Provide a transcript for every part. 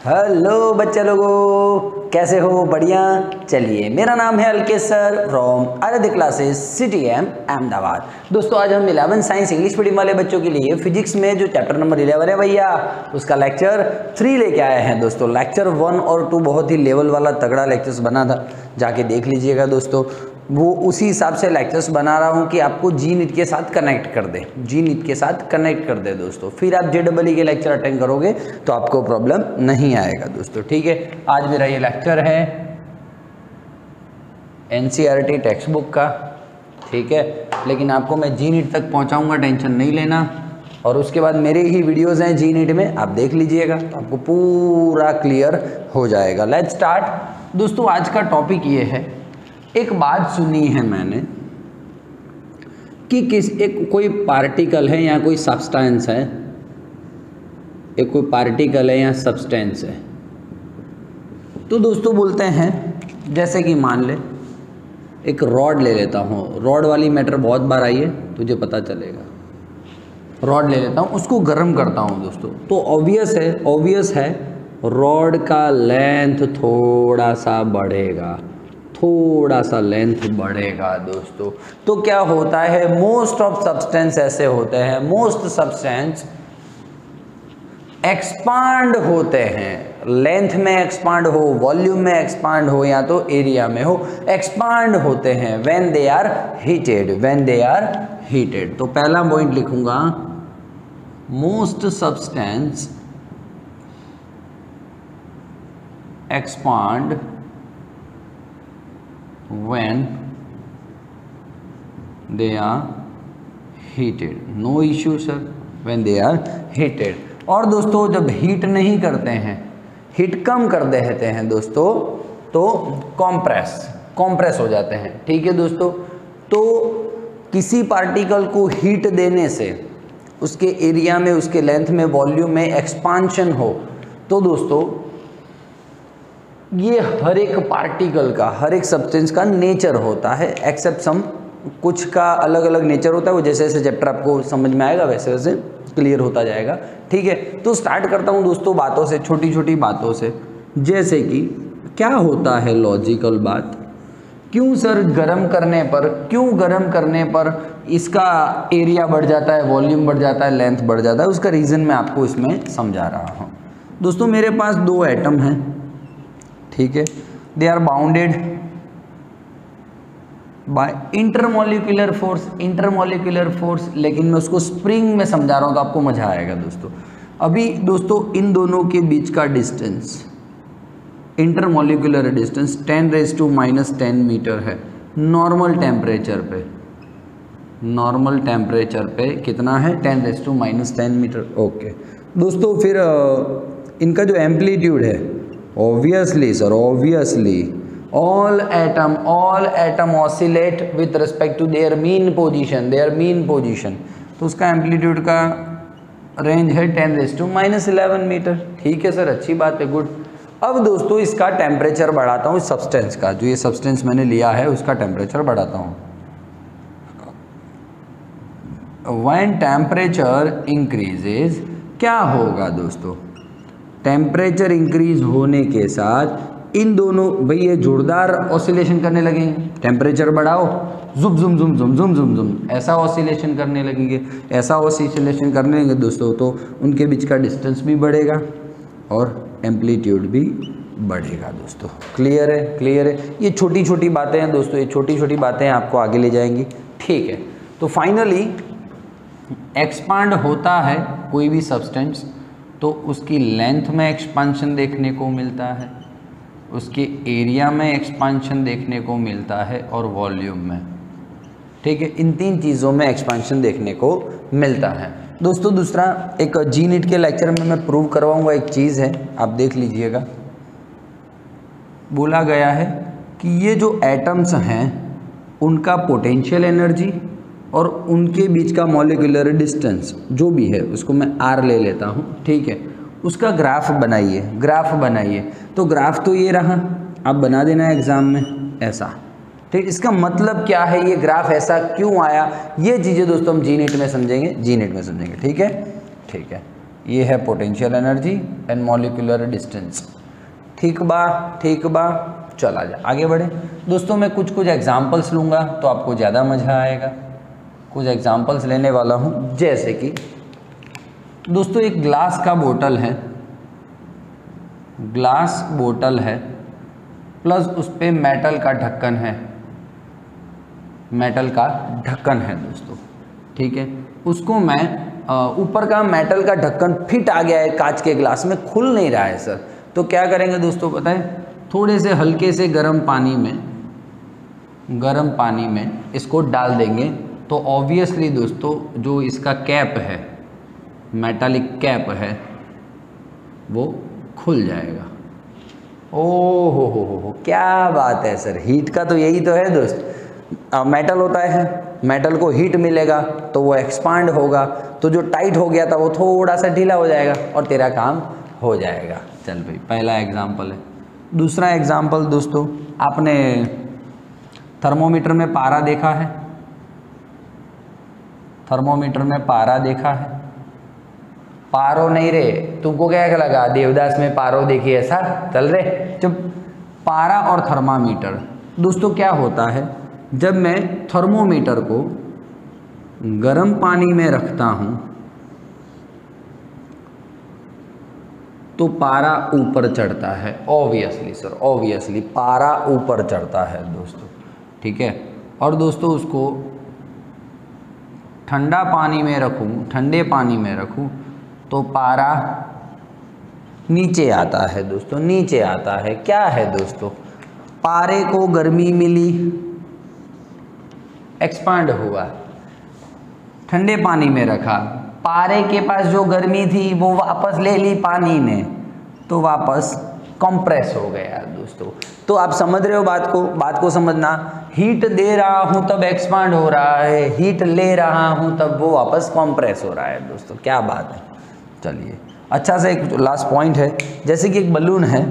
Hello बच्चे लोगों, कैसे हो? बढ़िया। चलिए, मेरा नाम है Alkesh sir from Aradhya classes CTM Ahmedabad. दोस्तों, आज हम 11 साइंस इंग्लिश मीडियम वाले बच्चों के लिए फिजिक्स में जो चैप्टर नंबर 11 है भैया, उसका लेक्चर 3 लेके आए हैं। दोस्तों, लेक्चर 1 और 2 बहुत ही लेवल वाला तगड़ा लेक्चर्स बना था, जाके देख लीजिएगा दोस्तों। वो उसी हिसाब से लेक्चर्स बना रहा हूँ कि आपको जी नीट के साथ कनेक्ट कर दे, जी नीट के साथ कनेक्ट कर दे दोस्तों। फिर आप JEE के लेक्चर अटेंड करोगे तो आपको प्रॉब्लम नहीं आएगा दोस्तों। ठीक है, आज मेरा ये लेक्चर है NCERT टेक्स्ट बुक का। ठीक है, लेकिन आपको मैं जी नीट तक पहुँचाऊँगा, टेंशन नहीं लेना। और उसके बाद मेरे ही वीडियोज़ हैं जी नीट में, आप देख लीजिएगा तो आपको पूरा क्लियर हो जाएगा। लेट्स स्टार्ट दोस्तों। आज का टॉपिक ये है, एक बात सुनी है मैंने कि कोई पार्टिकल है या कोई सब्सटेंस है, एक कोई पार्टिकल है या सब्सटेंस है, तो दोस्तों बोलते हैं, जैसे कि मान ले एक रॉड ले लेता हूँ। रॉड वाली मैटर बहुत बार आई है, तुझे पता चलेगा। रॉड ले लेता हूँ, उसको गर्म करता हूँ दोस्तों, तो ऑब्वियस है रॉड का लेंथ थोड़ा सा बढ़ेगा, थोड़ा सा लेंथ बढ़ेगा दोस्तों। तो क्या होता है, मोस्ट ऑफ सब्सटेंस ऐसे होते हैं, मोस्ट सब्सटेंस एक्सपांड होते हैं, लेंथ में एक्सपांड हो, वॉल्यूम में एक्सपांड हो, या तो एरिया में हो, एक्सपांड होते हैं when they are heated, when they are heated. तो पहला पॉइंट लिखूंगा, most substance expand when they are heated, no issue sir, when they are heated। और दोस्तों, जब हीट नहीं करते हैं, हीट कम कर देते हैं दोस्तों, तो कॉम्प्रेस हो जाते हैं। ठीक है दोस्तों, तो किसी पार्टिकल को हीट देने से उसके एरिया में, उसके लेंथ में, वॉल्यूम में एक्सपांशन हो, तो दोस्तों ये हर एक पार्टिकल का, हर एक सब्सटेंस का नेचर होता है, एक्सेप्ट सम, कुछ का अलग अलग नेचर होता है। वो जैसे जैसे चैप्टर आपको समझ में आएगा वैसे वैसे क्लियर होता जाएगा। ठीक है, तो स्टार्ट करता हूँ दोस्तों बातों से, छोटी छोटी बातों से। जैसे कि क्या होता है लॉजिकल बात, क्यों सर गर्म करने पर इसका एरिया बढ़ जाता है, वॉल्यूम बढ़ जाता है, लेंथ बढ़ जाता है, उसका रीज़न मैं आपको इसमें समझा रहा हूँ। दोस्तों, मेरे पास 2 एटम हैं, ठीक है, they are bounded by intermolecular force, लेकिन मैं उसको स्प्रिंग में समझा रहा हूँ तो आपको मजा आएगा दोस्तों। अभी दोस्तों इन दोनों के बीच का डिस्टेंस, इंटरमोलिकुलर डिस्टेंस 10⁻⁻10 मीटर है। नॉर्मल टेम्परेचर पे कितना है? 10⁻⁻10 मीटर। ओके दोस्तों, फिर इनका जो एम्पलीट्यूड है, obviously sir, all atom oscillate with respect to their mean position, तो उसका एम्पलीट्यूड का रेंज है 10⁻11 मीटर। ठीक है सर, अच्छी बात है, गुड। अब दोस्तों इसका टेम्परेचर बढ़ाता हूँ, इस सब्सटेंस का, जो ये सब्सटेंस मैंने लिया है उसका टेम्परेचर बढ़ाता हूँ। When टेम्परेचर इंक्रीजेज, क्या होगा दोस्तों? टेम्परेचर इंक्रीज होने के साथ इन दोनों, भाई ये जोरदार ऑसिलेशन करने लगेंगे। टेम्परेचर बढ़ाओ, जुम जुम जुम जुम जुम जुम जुम, ऐसा ऑसिलेशन करने लगेंगे, ऐसा ऑसिलेशन करने लगेंगे दोस्तों, तो उनके बीच का डिस्टेंस भी बढ़ेगा और एम्पलीट्यूड भी बढ़ेगा दोस्तों। क्लियर है? ये छोटी छोटी बातें हैं दोस्तों, ये छोटी छोटी बातें आपको आगे ले जाएंगी। ठीक है, तो फाइनली एक्सपांड होता है कोई भी सब्सटेंस, तो उसकी लेंथ में एक्सपांशन देखने को मिलता है, उसके एरिया में एक्सपांशन देखने को मिलता है, और वॉल्यूम में। ठीक है, इन 3 चीज़ों में एक्सपांशन देखने को मिलता है दोस्तों। दूसरा, एक जी नीट के लेक्चर में मैं प्रूव करवाऊंगा, एक चीज़ है, आप देख लीजिएगा। बोला गया है कि ये जो एटम्स हैं उनका पोटेंशियल एनर्जी और उनके बीच का मॉलिक्यूलर डिस्टेंस जो भी है, उसको मैं R ले लेता हूँ। ठीक है, उसका ग्राफ बनाइए। तो ग्राफ तो ये रहा, आप बना देना एग्ज़ाम में ऐसा। ठीक, इसका मतलब क्या है, ये ग्राफ ऐसा क्यों आया, ये चीज़ें दोस्तों हम जी नीट में समझेंगे। ठीक है, ये है potential energy and molecular distance. ठीक बा चला जा आगे बढ़े दोस्तों। मैं कुछ एग्जांपल्स लूँगा तो आपको ज़्यादा मज़ा आएगा। कुछ एग्जांपल्स लेने वाला हूँ, जैसे कि दोस्तों एक ग्लास का बोतल है, ग्लास बोतल है प्लस उस पर मेटल का ढक्कन है, मेटल का ढक्कन है दोस्तों। ठीक है, उसको मैं ऊपर का मेटल का ढक्कन फिट आ गया है कांच के ग्लास में, खुल नहीं रहा है सर। तो क्या करेंगे दोस्तों पता है, थोड़े से हल्के से गर्म पानी में इसको डाल देंगे तो ऑब्वियसली दोस्तों जो इसका कैप है, मेटालिक कैप है, वो खुल जाएगा। ओ हो, क्या बात है सर। हीट का तो यही तो है दोस्त। मेटल होता है, मेटल को हीट मिलेगा तो वो एक्सपांड होगा, तो जो टाइट हो गया था वो थोड़ा सा ढीला हो जाएगा और तेरा काम हो जाएगा। चल भाई, पहला एग्जाम्पल है। दूसरा एग्जाम्पल दोस्तों, आपने थर्मोमीटर में पारा देखा है? थर्मोमीटर में पारा देखा है? पारो नहीं रे, तुमको क्या लगा देवदास में पारो देखी ऐसा? चल रे चुप। पारा और थर्मामीटर दोस्तों क्या होता है, जब मैं थर्मोमीटर को गर्म पानी में रखता हूँ तो पारा ऊपर चढ़ता है। ऑब्वियसली सर, ऑब्वियसली पारा ऊपर चढ़ता है दोस्तों। ठीक है, और दोस्तों उसको ठंडा पानी में रखूँ, ठंडे पानी में रखूँ तो पारा नीचे आता है दोस्तों, नीचे आता है। क्या है दोस्तों, पारे को गर्मी मिली, एक्सपांड हुआ। ठंडे पानी में रखा, पारे के पास जो गर्मी थी वो वापस ले ली पानी ने, तो वापस कंप्रेस हो गया दोस्तों। तो आप समझ रहे हो बात को समझना। हीट दे रहा हूँ तब एक्सपांड हो रहा है, हीट ले रहा हूँ तब वो वापस कंप्रेस हो रहा है दोस्तों। क्या बात है। चलिए अच्छा से एक लास्ट पॉइंट है, जैसे कि एक बलून है,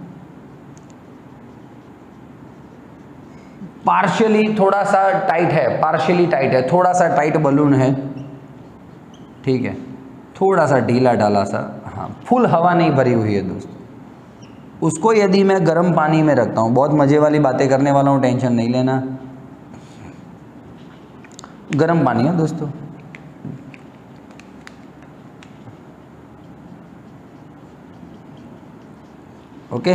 पार्शियली थोड़ा सा टाइट है, पार्शियली टाइट है, थोड़ा सा टाइट बलून है। ठीक है, थोड़ा सा ढीला ढाला सा, हाँ, फुल हवा नहीं भरी हुई है दोस्तों। उसको यदि मैं गर्म पानी में रखता हूँ, बहुत मज़े वाली बातें करने वाला हूँ, टेंशन नहीं लेना। गर्म पानी है दोस्तों, ओके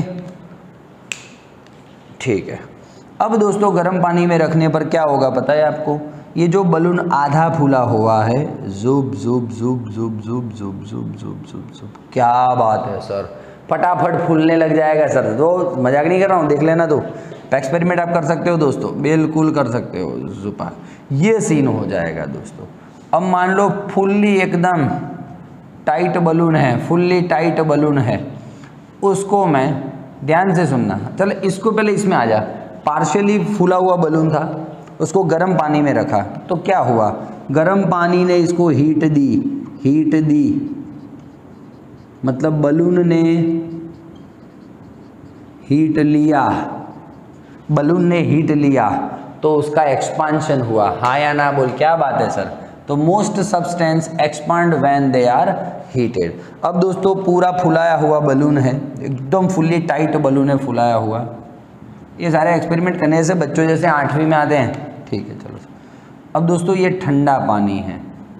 ठीक है। अब दोस्तों गर्म पानी में रखने पर क्या होगा पता है आपको, ये जो बलून आधा फूला हुआ है, जुब जुब जुब जुब जुब जुब जुब जुब जुब जुब, क्या बात है सर, फटाफट फूलने लग जाएगा सर। तो मजाक नहीं कर रहा हूँ, देख लेना। तो एक्सपेरिमेंट आप कर सकते हो दोस्तों, बिल्कुल कर सकते हो जुपा। ये सीन हो जाएगा दोस्तों। अब मान लो फुल्ली एकदम टाइट बलून है, फुल्ली टाइट बलून है, उसको मैं, ध्यान से सुनना, चल इसको पहले इसमें आ जा। पार्शियली फूला हुआ बलून था, उसको गर्म पानी में रखा तो क्या हुआ, गर्म पानी ने इसको हीट दी, हीट दी मतलब बलून ने हीट लिया, बलून ने हीट लिया तो उसका एक्सपांशन हुआ। हाँ या ना बोल, क्या बात है सर। तो most substance expand when they are heated. अब दोस्तों पूरा फुलाया हुआ बलून है, एकदम फुल्ली टाइट बलून है, फुलाया हुआ। ये सारे एक्सपेरिमेंट करने से बच्चों जैसे 8वीं में आते हैं। ठीक है चलो। अब दोस्तों ये ठंडा पानी है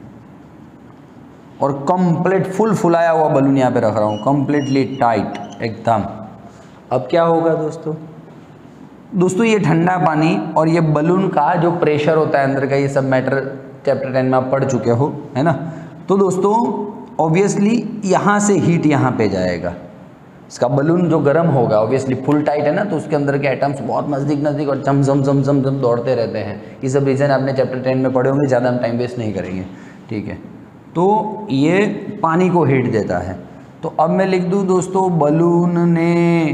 और कंप्लीट फुल फुलाया हुआ बलून यहाँ पे रख रहा हूँ, कंप्लीटली टाइट एकदम। अब क्या होगा दोस्तों, दोस्तों ये ठंडा पानी और ये बलून का जो प्रेशर होता है अंदर का, ये सब मैटर चैप्टर 10 में आप पढ़ चुके हो, है ना। तो दोस्तों ऑब्वियसली यहाँ से हीट यहाँ पे जाएगा, इसका बलून जो गर्म होगा, ऑब्वियसली फुल टाइट है ना, तो उसके अंदर के एटम्स बहुत नज़दीक नज़दीक और चम चम चम चम चम दौड़ते रहते हैं। ये सब रीज़न आपने चैप्टर 10 में पढ़े होंगे, ज़्यादा हम टाइम वेस्ट नहीं करेंगे। ठीक है, तो ये पानी को हीट देता है। तो अब मैं लिख दूँ दोस्तों, बलून ने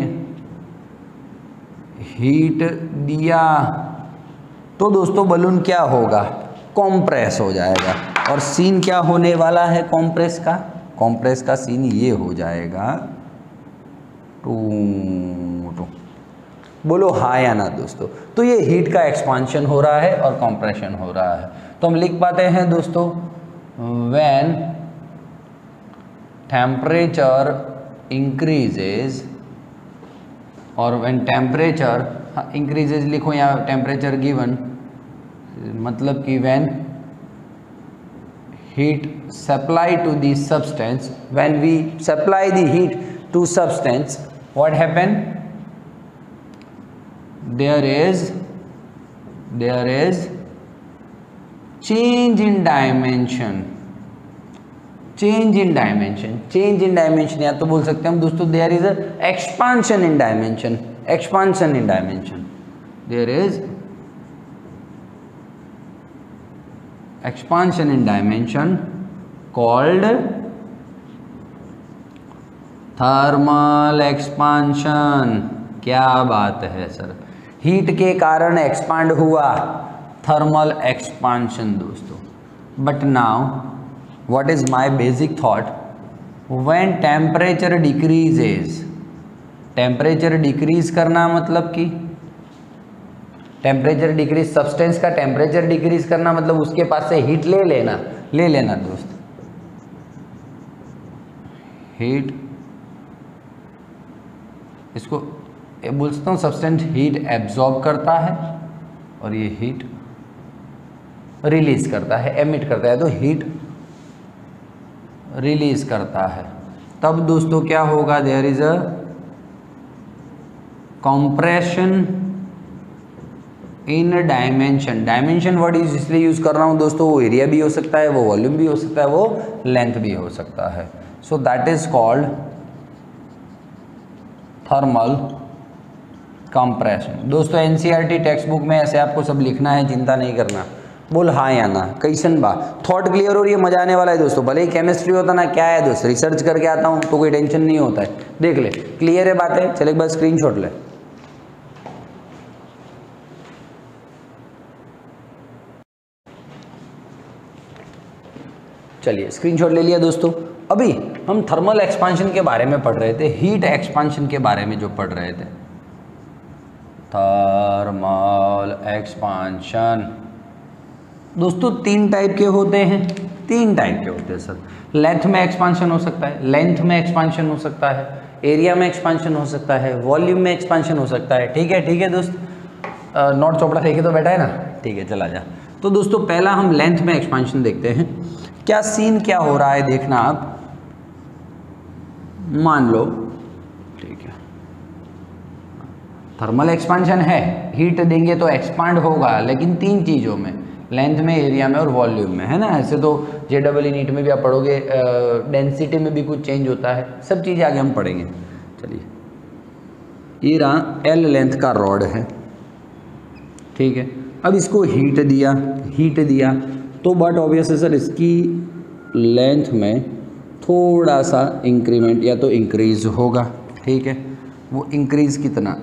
हीट दिया, तो दोस्तों बलून क्या होगा, कॉम्प्रेस हो जाएगा। और सीन क्या होने वाला है कॉम्प्रेस का, कॉम्प्रेस का सीन ये हो जाएगा, टू बोलो हाँ या ना दोस्तों। तो ये हीट का एक्सपांशन हो रहा है और कंप्रेशन हो रहा है। तो हम लिख पाते हैं दोस्तों, व्हेन टेम्परेचर इंक्रीजेज, और व्हेन टेम्परेचर इंक्रीजेज लिखो यहाँ टेम्परेचर गिवन, मतलब कि when heat supply to the substance, when we supply the heat to substance, what happen? There is change in dimension, change in dimension, change in dimension, या तो बोल सकते हैं हम दोस्तों there is a expansion in dimension, expansion in dimension, there is expansion in dimension called thermal expansion। क्या बात है सर, हीट के कारण एक्सपांड हुआ, थर्मल एक्सपांशन दोस्तों। But now what is my basic thought, when temperature decreases, temperature decrease करना मतलब कि टेम्परेचर डिक्रीज, सब्सटेंस का टेम्परेचर डिक्रीज करना मतलब उसके पास से हीट ले लेना दोस्त, हीट, इसको बोल सकता हूँ सब्सटेंस हीट एब्जॉर्ब करता है और ये हीट रिलीज करता है, एमिट करता है, तो हीट रिलीज करता है। तब दोस्तों क्या होगा, there is a compression in dimension, dimension word इसलिए यूज कर रहा हूं दोस्तों, वो एरिया भी हो सकता है, वो वॉल्यूम भी हो सकता है, वो लेंथ भी हो सकता है। So that is called thermal compression. दोस्तों एनसीईआरटी टेक्स्ट बुक में ऐसे आपको सब लिखना है, चिंता नहीं करना, बोल हाँ या ना, कैसन बा, थॉट क्लियर हो रही है, मजा आने वाला है दोस्तों। भले ही केमिस्ट्री होता ना, क्या है दोस्त, रिसर्च करके आता हूँ तो कोई टेंशन नहीं होता है, देख ले क्लियर है बातें। चल एक बार स्क्रीनशॉट ले, चलिए स्क्रीनशॉट ले लिया दोस्तों। अभी हम थर्मल एक्सपांशन के बारे में पढ़ रहे थे, हीट एक्सपांशन के बारे में जो पढ़ रहे थे, थर्मल एक्सपांशन दोस्तों तीन टाइप के होते हैं, तीन टाइप के होते हैं सर। लेंथ में एक्सपांशन हो सकता है, लेंथ में एक्सपांशन हो सकता है, एरिया में एक्सपांशन हो सकता है, वॉल्यूम में एक्सपांशन हो सकता है। ठीक है दोस्त, नोट चोपड़ा देखे तो बैठा है ना, ठीक है चला जा। तो दोस्तों पहला हम लेंथ में एक्सपांशन देखते हैं। क्या सीन क्या हो रहा है देखना आप, मान लो ठीक है थर्मल एक्सपांशन है, हीट देंगे तो एक्सपांड होगा, लेकिन तीन चीज़ों में, लेंथ में, एरिया में और वॉल्यूम में, है ना। ऐसे तो JEE नीट में भी आप पढ़ोगे, डेंसिटी में भी कुछ चेंज होता है, सब चीज़ें आगे हम पढ़ेंगे। चलिए ये रहा L लेंथ का रॉड है, ठीक है। अब इसको हीट दिया तो बट ऑब्वियस है सर इसकी लेंथ में थोड़ा सा इंक्रीमेंट या तो इंक्रीज होगा, ठीक है। वो इंक्रीज कितना,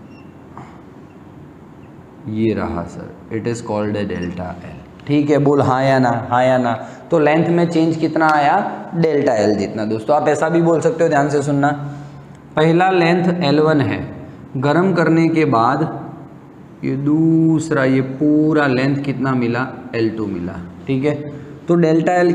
ये रहा sir, it is called delta L, ठीक है। बोल हाँ या ना, तो लेंथ में चेंज कितना आया, डेल्टा एल जितना। दोस्तों आप ऐसा भी बोल सकते हो, ध्यान से सुनना, पहला लेंथ L1 है, गर्म करने के बाद ये दूसरा, ये पूरा लेंथ कितना मिला, L2 मिला, ठीक है। तो डेल्टा एल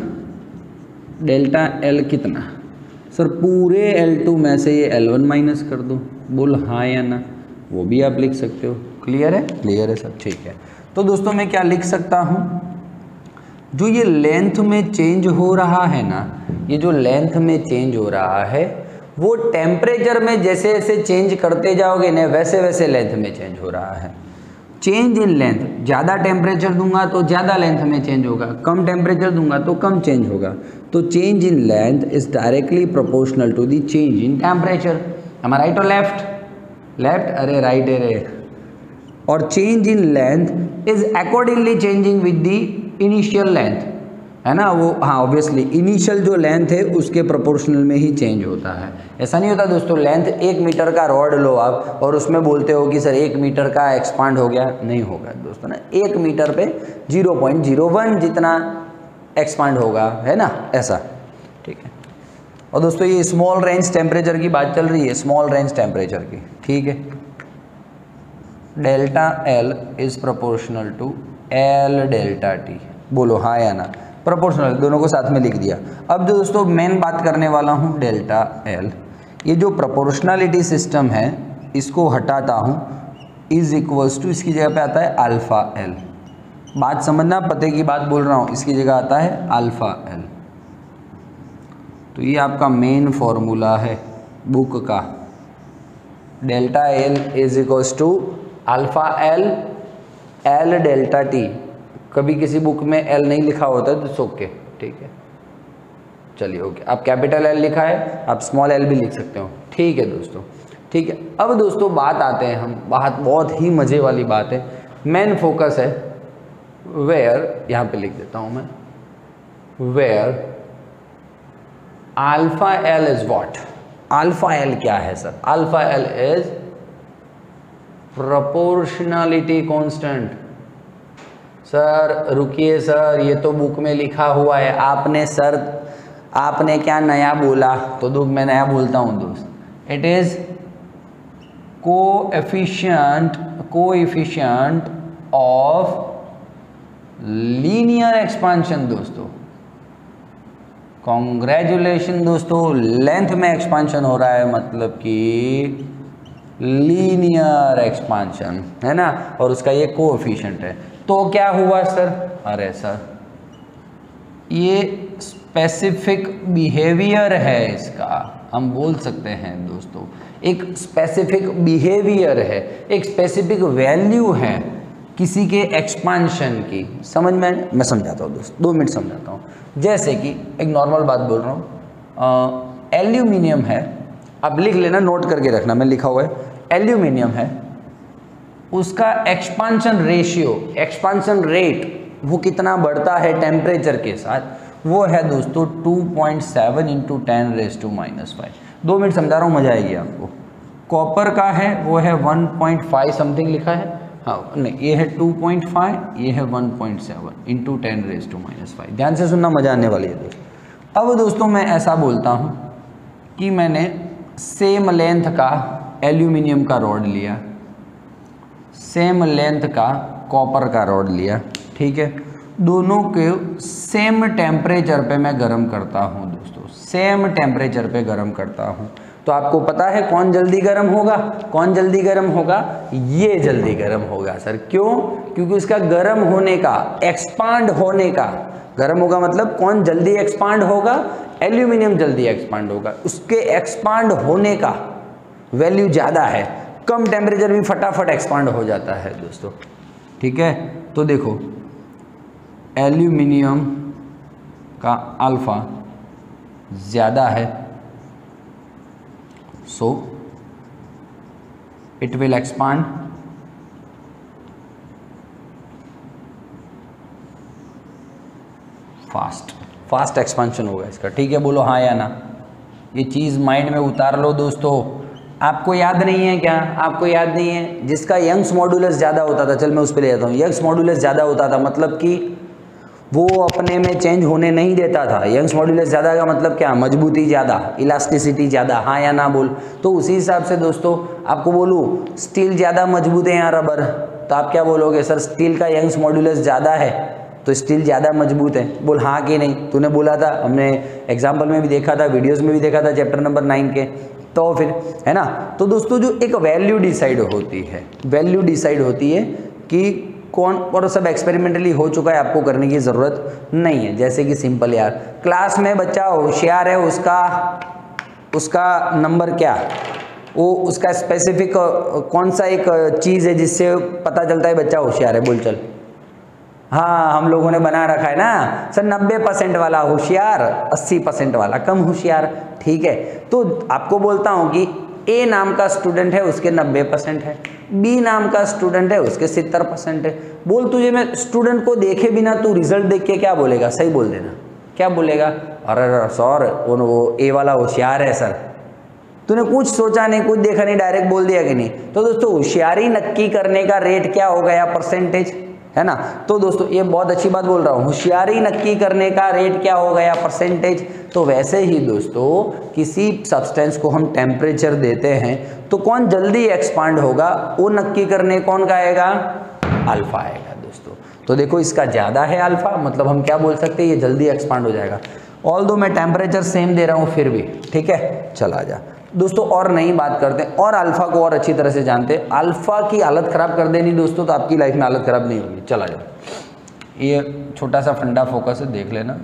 कितना सर, पूरे L2 में से ये L1 माइनस कर दो। बोल हाँ या ना, वो भी आप लिख सकते हो। क्लियर है सर, ठीक है। तो दोस्तों मैं क्या लिख सकता हूँ, जो ये लेंथ में चेंज हो रहा है ना, ये जो लेंथ में चेंज हो रहा है वो टेम्परेचर में जैसे जैसे चेंज करते जाओगे ना, वैसे वैसे लेंथ में चेंज हो रहा है। चेंज इन लेंथ, ज़्यादा टेम्परेचर दूंगा तो ज़्यादा लेंथ में चेंज होगा, कम टेम्परेचर दूंगा तो कम चेंज होगा। तो change in length is directly proportional to the change in temperature. am I right और लेफ्ट, अरे राइट है रे। और change in length is accordingly changing with the initial length, है ना। वो हाँ ऑब्वियसली इनिशियल जो लेंथ है उसके प्रोपोर्शनल में ही चेंज होता है। ऐसा नहीं होता दोस्तों, लेंथ 1 मीटर का रॉड लो आप और उसमें बोलते हो कि सर 1 मीटर का एक्सपांड हो गया, नहीं होगा दोस्तों ना। 1 मीटर पे 0.01 जितना एक्सपांड होगा, है ना, ऐसा, ठीक है। और दोस्तों ये स्मॉल रेंज टेम्परेचर की बात चल रही है, स्मॉल रेंज टेम्परेचर की, ठीक है। Delta L is proportional to L delta T. बोलो हाँ या ना, प्रोपोर्शनल, दोनों को साथ में लिख दिया। अब जो दोस्तों मेन बात करने वाला हूँ डेल्टा एल, ये जो प्रोपोर्शनलिटी सिस्टम है इसको हटाता हूँ, इज इक्वल्स टू इसकी जगह पे आता है अल्फ़ा एल। बात समझना, पते की बात बोल रहा हूँ, इसकी जगह आता है अल्फ़ा एल। तो ये आपका मेन फॉर्मूला है बुक का, delta L is equals to alpha L L delta T. कभी किसी बुक में एल नहीं लिखा होता है तो ओके, ठीक है, चलिए ओके। आप कैपिटल एल लिखा है, आप स्मॉल एल भी लिख सकते हो, ठीक है दोस्तों, ठीक है। अब दोस्तों बात आते हैं हम, बात बहुत ही मज़े वाली बात है, मेन फोकस है वेयर, यहाँ पे लिख देता हूँ मैं, where alpha L is what. Alpha L क्या है sir? Alpha L is proportionality constant. Sir रुकिए सर, ये तो बुक में लिखा हुआ है, आपने सर आपने क्या नया बोला? तो दुख मैं नया बोलता हूँ दोस्त, it is coefficient of linear expansion. दोस्तों कॉन्ग्रेचुलेशन दोस्तों, लेंथ में एक्सपांशन हो रहा है, मतलब कि लीनियर एक्सपांशन है ना, और उसका ये कोएफिशिएंट है। तो क्या हुआ सर? अरे सर ये स्पेसिफिक बिहेवियर है इसका, हम बोल सकते हैं दोस्तों, एक स्पेसिफिक बिहेवियर है, एक स्पेसिफिक वैल्यू है किसी के एक्सपांशन की। समझ में? मैं समझाता हूँ दोस्त, 2 मिनट समझाता हूँ। जैसे कि एक नॉर्मल बात बोल रहा हूँ, एल्यूमिनियम है, अब लिख लेना, नोट करके रखना, मैं लिखा हुआ है, एल्यूमिनियम है, उसका एक्सपांशन रेशियो, एक्सपांशन रेट वो कितना बढ़ता है टेम्परेचर के साथ, वो है दोस्तों 2.7 × 10⁻⁻⁵। 2 मिनट समझा रहा हूँ, मजा आएगी आपको। कॉपर का है वो है 1.5 समथिंग लिखा है, हाँ नहीं, ये है 2.5, ये है 1.7 × 10⁻⁵। ध्यान से सुनना, मजा आने वाली है दोस्तों। अब दोस्तों मैं ऐसा बोलता हूँ कि मैंने सेम लेंथ का एल्यूमिनियम का रॉड लिया, सेम लेंथ का कॉपर का रॉड लिया, ठीक है, दोनों के सेम टेम्परेचर पे मैं गर्म करता हूँ दोस्तों, सेम टेम्परेचर पे गर्म करता हूँ। तो आपको पता है कौन जल्दी गर्म होगा? कौन जल्दी गर्म होगा? ये जल्दी गर्म होगा सर। क्यों? क्योंकि उसका गर्म होने का, एक्सपांड होने का, गर्म होगा मतलब कौन जल्दी एक्सपांड होगा? एल्यूमिनियम जल्दी एक्सपांड होगा, उसके एक्सपांड होने का वैल्यू ज़्यादा है, कम टेम्परेचर में फटाफट एक्सपांड हो जाता है दोस्तों, ठीक है। तो देखो एल्यूमिनियम का अल्फा ज़्यादा है, so it will expand fast expansion होगा इसका, ठीक है, बोलो हाँ या ना। ये चीज़ माइंड में उतार लो दोस्तों। आपको याद नहीं है क्या? आपको याद नहीं है? जिसका यंग्स मॉडुलस ज़्यादा होता था, चल मैं उस पर ले जाता हूँ, यंग्स मॉडुलस ज़्यादा होता था मतलब कि वो अपने में चेंज होने नहीं देता था। यंग्स मॉडुलस ज़्यादा का मतलब क्या? मजबूती ज़्यादा, इलास्टिसिटी ज़्यादा, हाँ या ना बोल। तो उसी हिसाब से दोस्तों आपको बोलूँ स्टील ज़्यादा मजबूत है या रबर, तो आप क्या बोलोगे? सर स्टील का यंग्स मॉडुलस ज़्यादा है तो स्टील ज़्यादा मजबूत है। बोल हाँ कि नहीं? तूने बोला था, हमने एग्जाम्पल में भी देखा था, वीडियोज़ में भी देखा था, चैप्टर नंबर 9 के। तो फिर है ना। तो दोस्तों जो एक वैल्यू डिसाइड होती है, वैल्यू डिसाइड होती है कि कौन, और सब एक्सपेरिमेंटली हो चुका है, आपको करने की ज़रूरत नहीं है। जैसे कि सिंपल यार, क्लास में बच्चा होशियार है, उसका नंबर क्या, वो उसका स्पेसिफिक कौन सा एक चीज़ है जिससे पता चलता है बच्चा होशियार है? बोल चल। हाँ हम लोगों ने बना रखा है ना सर, 90% वाला होशियार, 80% वाला कम होशियार, ठीक है। तो आपको बोलता हूँ कि ए नाम का स्टूडेंट है, उसके 90% है, बी नाम का स्टूडेंट है, उसके 70% है। बोल तुझे मैं स्टूडेंट को देखे बिना तू रिजल्ट देख के क्या बोलेगा? सही बोल देना, क्या बोलेगा? अरे सर वो ए वाला होशियार है सर। तूने कुछ सोचा नहीं, कुछ देखा नहीं, डायरेक्ट बोल दिया कि नहीं? तो दोस्तों होशियारी नक्की करने का रेट क्या हो गया? परसेंटेज, है ना। तो दोस्तों ये बहुत अच्छी बात बोल रहा हूँ, होशियारी नक्की करने का रेट क्या हो गया? परसेंटेज। तो वैसे ही दोस्तों किसी सब्सटेंस को हम टेम्परेचर देते हैं तो कौन जल्दी एक्सपांड होगा वो नक्की करने कौन का आएगा? अल्फा आएगा दोस्तों। तो देखो इसका ज़्यादा है अल्फ़ा, मतलब हम क्या बोल सकते हैं, ये जल्दी एक्सपांड हो जाएगा। ऑल्दो मैं टेम्परेचर सेम दे रहा हूँ फिर भी, ठीक है। चला जा दोस्तों, और नई बात करते हैं और अल्फ़ा को और अच्छी तरह से जानते हैं। अल्फ़ा की हालत ख़राब कर देनी दोस्तों तो आपकी लाइफ में हालत ख़राब नहीं होगी। चला जाओ, ये छोटा सा फंडा फोकस है, देख लेना।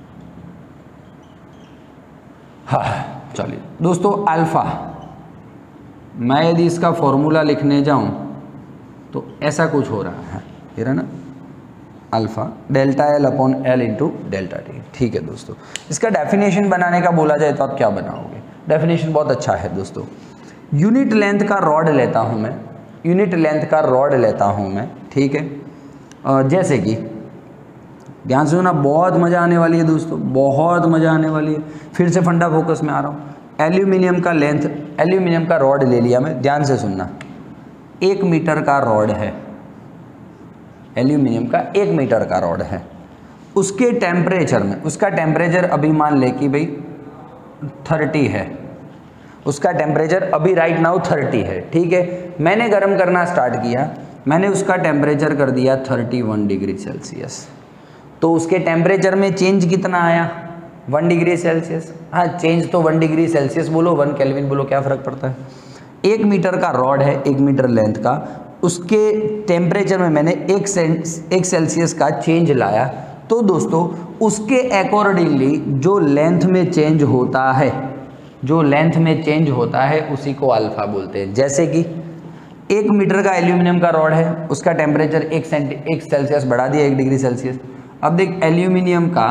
हाँ चलिए दोस्तों, अल्फ़ा मैं यदि इसका फॉर्मूला लिखने जाऊं तो ऐसा कुछ हो रहा है, ये रहा ना, alpha delta L upon L into delta T. ठीक है दोस्तों, इसका डेफिनेशन बनाने का बोला जाए तो आप क्या बनाओगे? डेफिनेशन बहुत अच्छा है दोस्तों। यूनिट लेंथ का रॉड लेता हूँ मैं, यूनिट लेंथ का रॉड लेता हूँ मैं, ठीक है। जैसे कि ध्यान से सुना, बहुत मज़ा आने वाली है दोस्तों, बहुत मज़ा आने वाली है। फिर से फंडा फोकस में आ रहा हूँ। एल्यूमिनियम का लेंथ, एल्यूमिनियम का रॉड ले लिया मैं, ध्यान से सुनना, 1 मीटर का रॉड है, एल्यूमिनियम का 1 मीटर का रॉड है। उसके टेम्परेचर में, उसका टेम्परेचर अभी मान ले कि भाई 30 है, उसका टेम्परेचर अभी राइट नाउ 30 है, ठीक है। मैंने गर्म करना स्टार्ट किया, मैंने उसका टेम्परेचर कर दिया 31 डिग्री सेल्सियस। तो उसके टेम्परेचर में चेंज कितना आया? 1 डिग्री सेल्सियस। हाँ, चेंज तो 1 डिग्री सेल्सियस बोलो, 1 केल्विन बोलो, क्या फ़र्क पड़ता है। 1 मीटर का रॉड है, 1 मीटर लेंथ का, उसके टेम्परेचर में मैंने 1 सेल्सियस का चेंज लाया। तो दोस्तों उसके अकॉर्डिंगली जो लेंथ में चेंज होता है, जो लेंथ में चेंज होता है उसी को अल्फ़ा बोलते हैं। जैसे कि 1 मीटर का एल्यूमिनियम का रॉड है, उसका टेम्परेचर 1 सेल्सियस बढ़ा दिया, 1 डिग्री सेल्सियस। अब देख एल्यूमिनियम का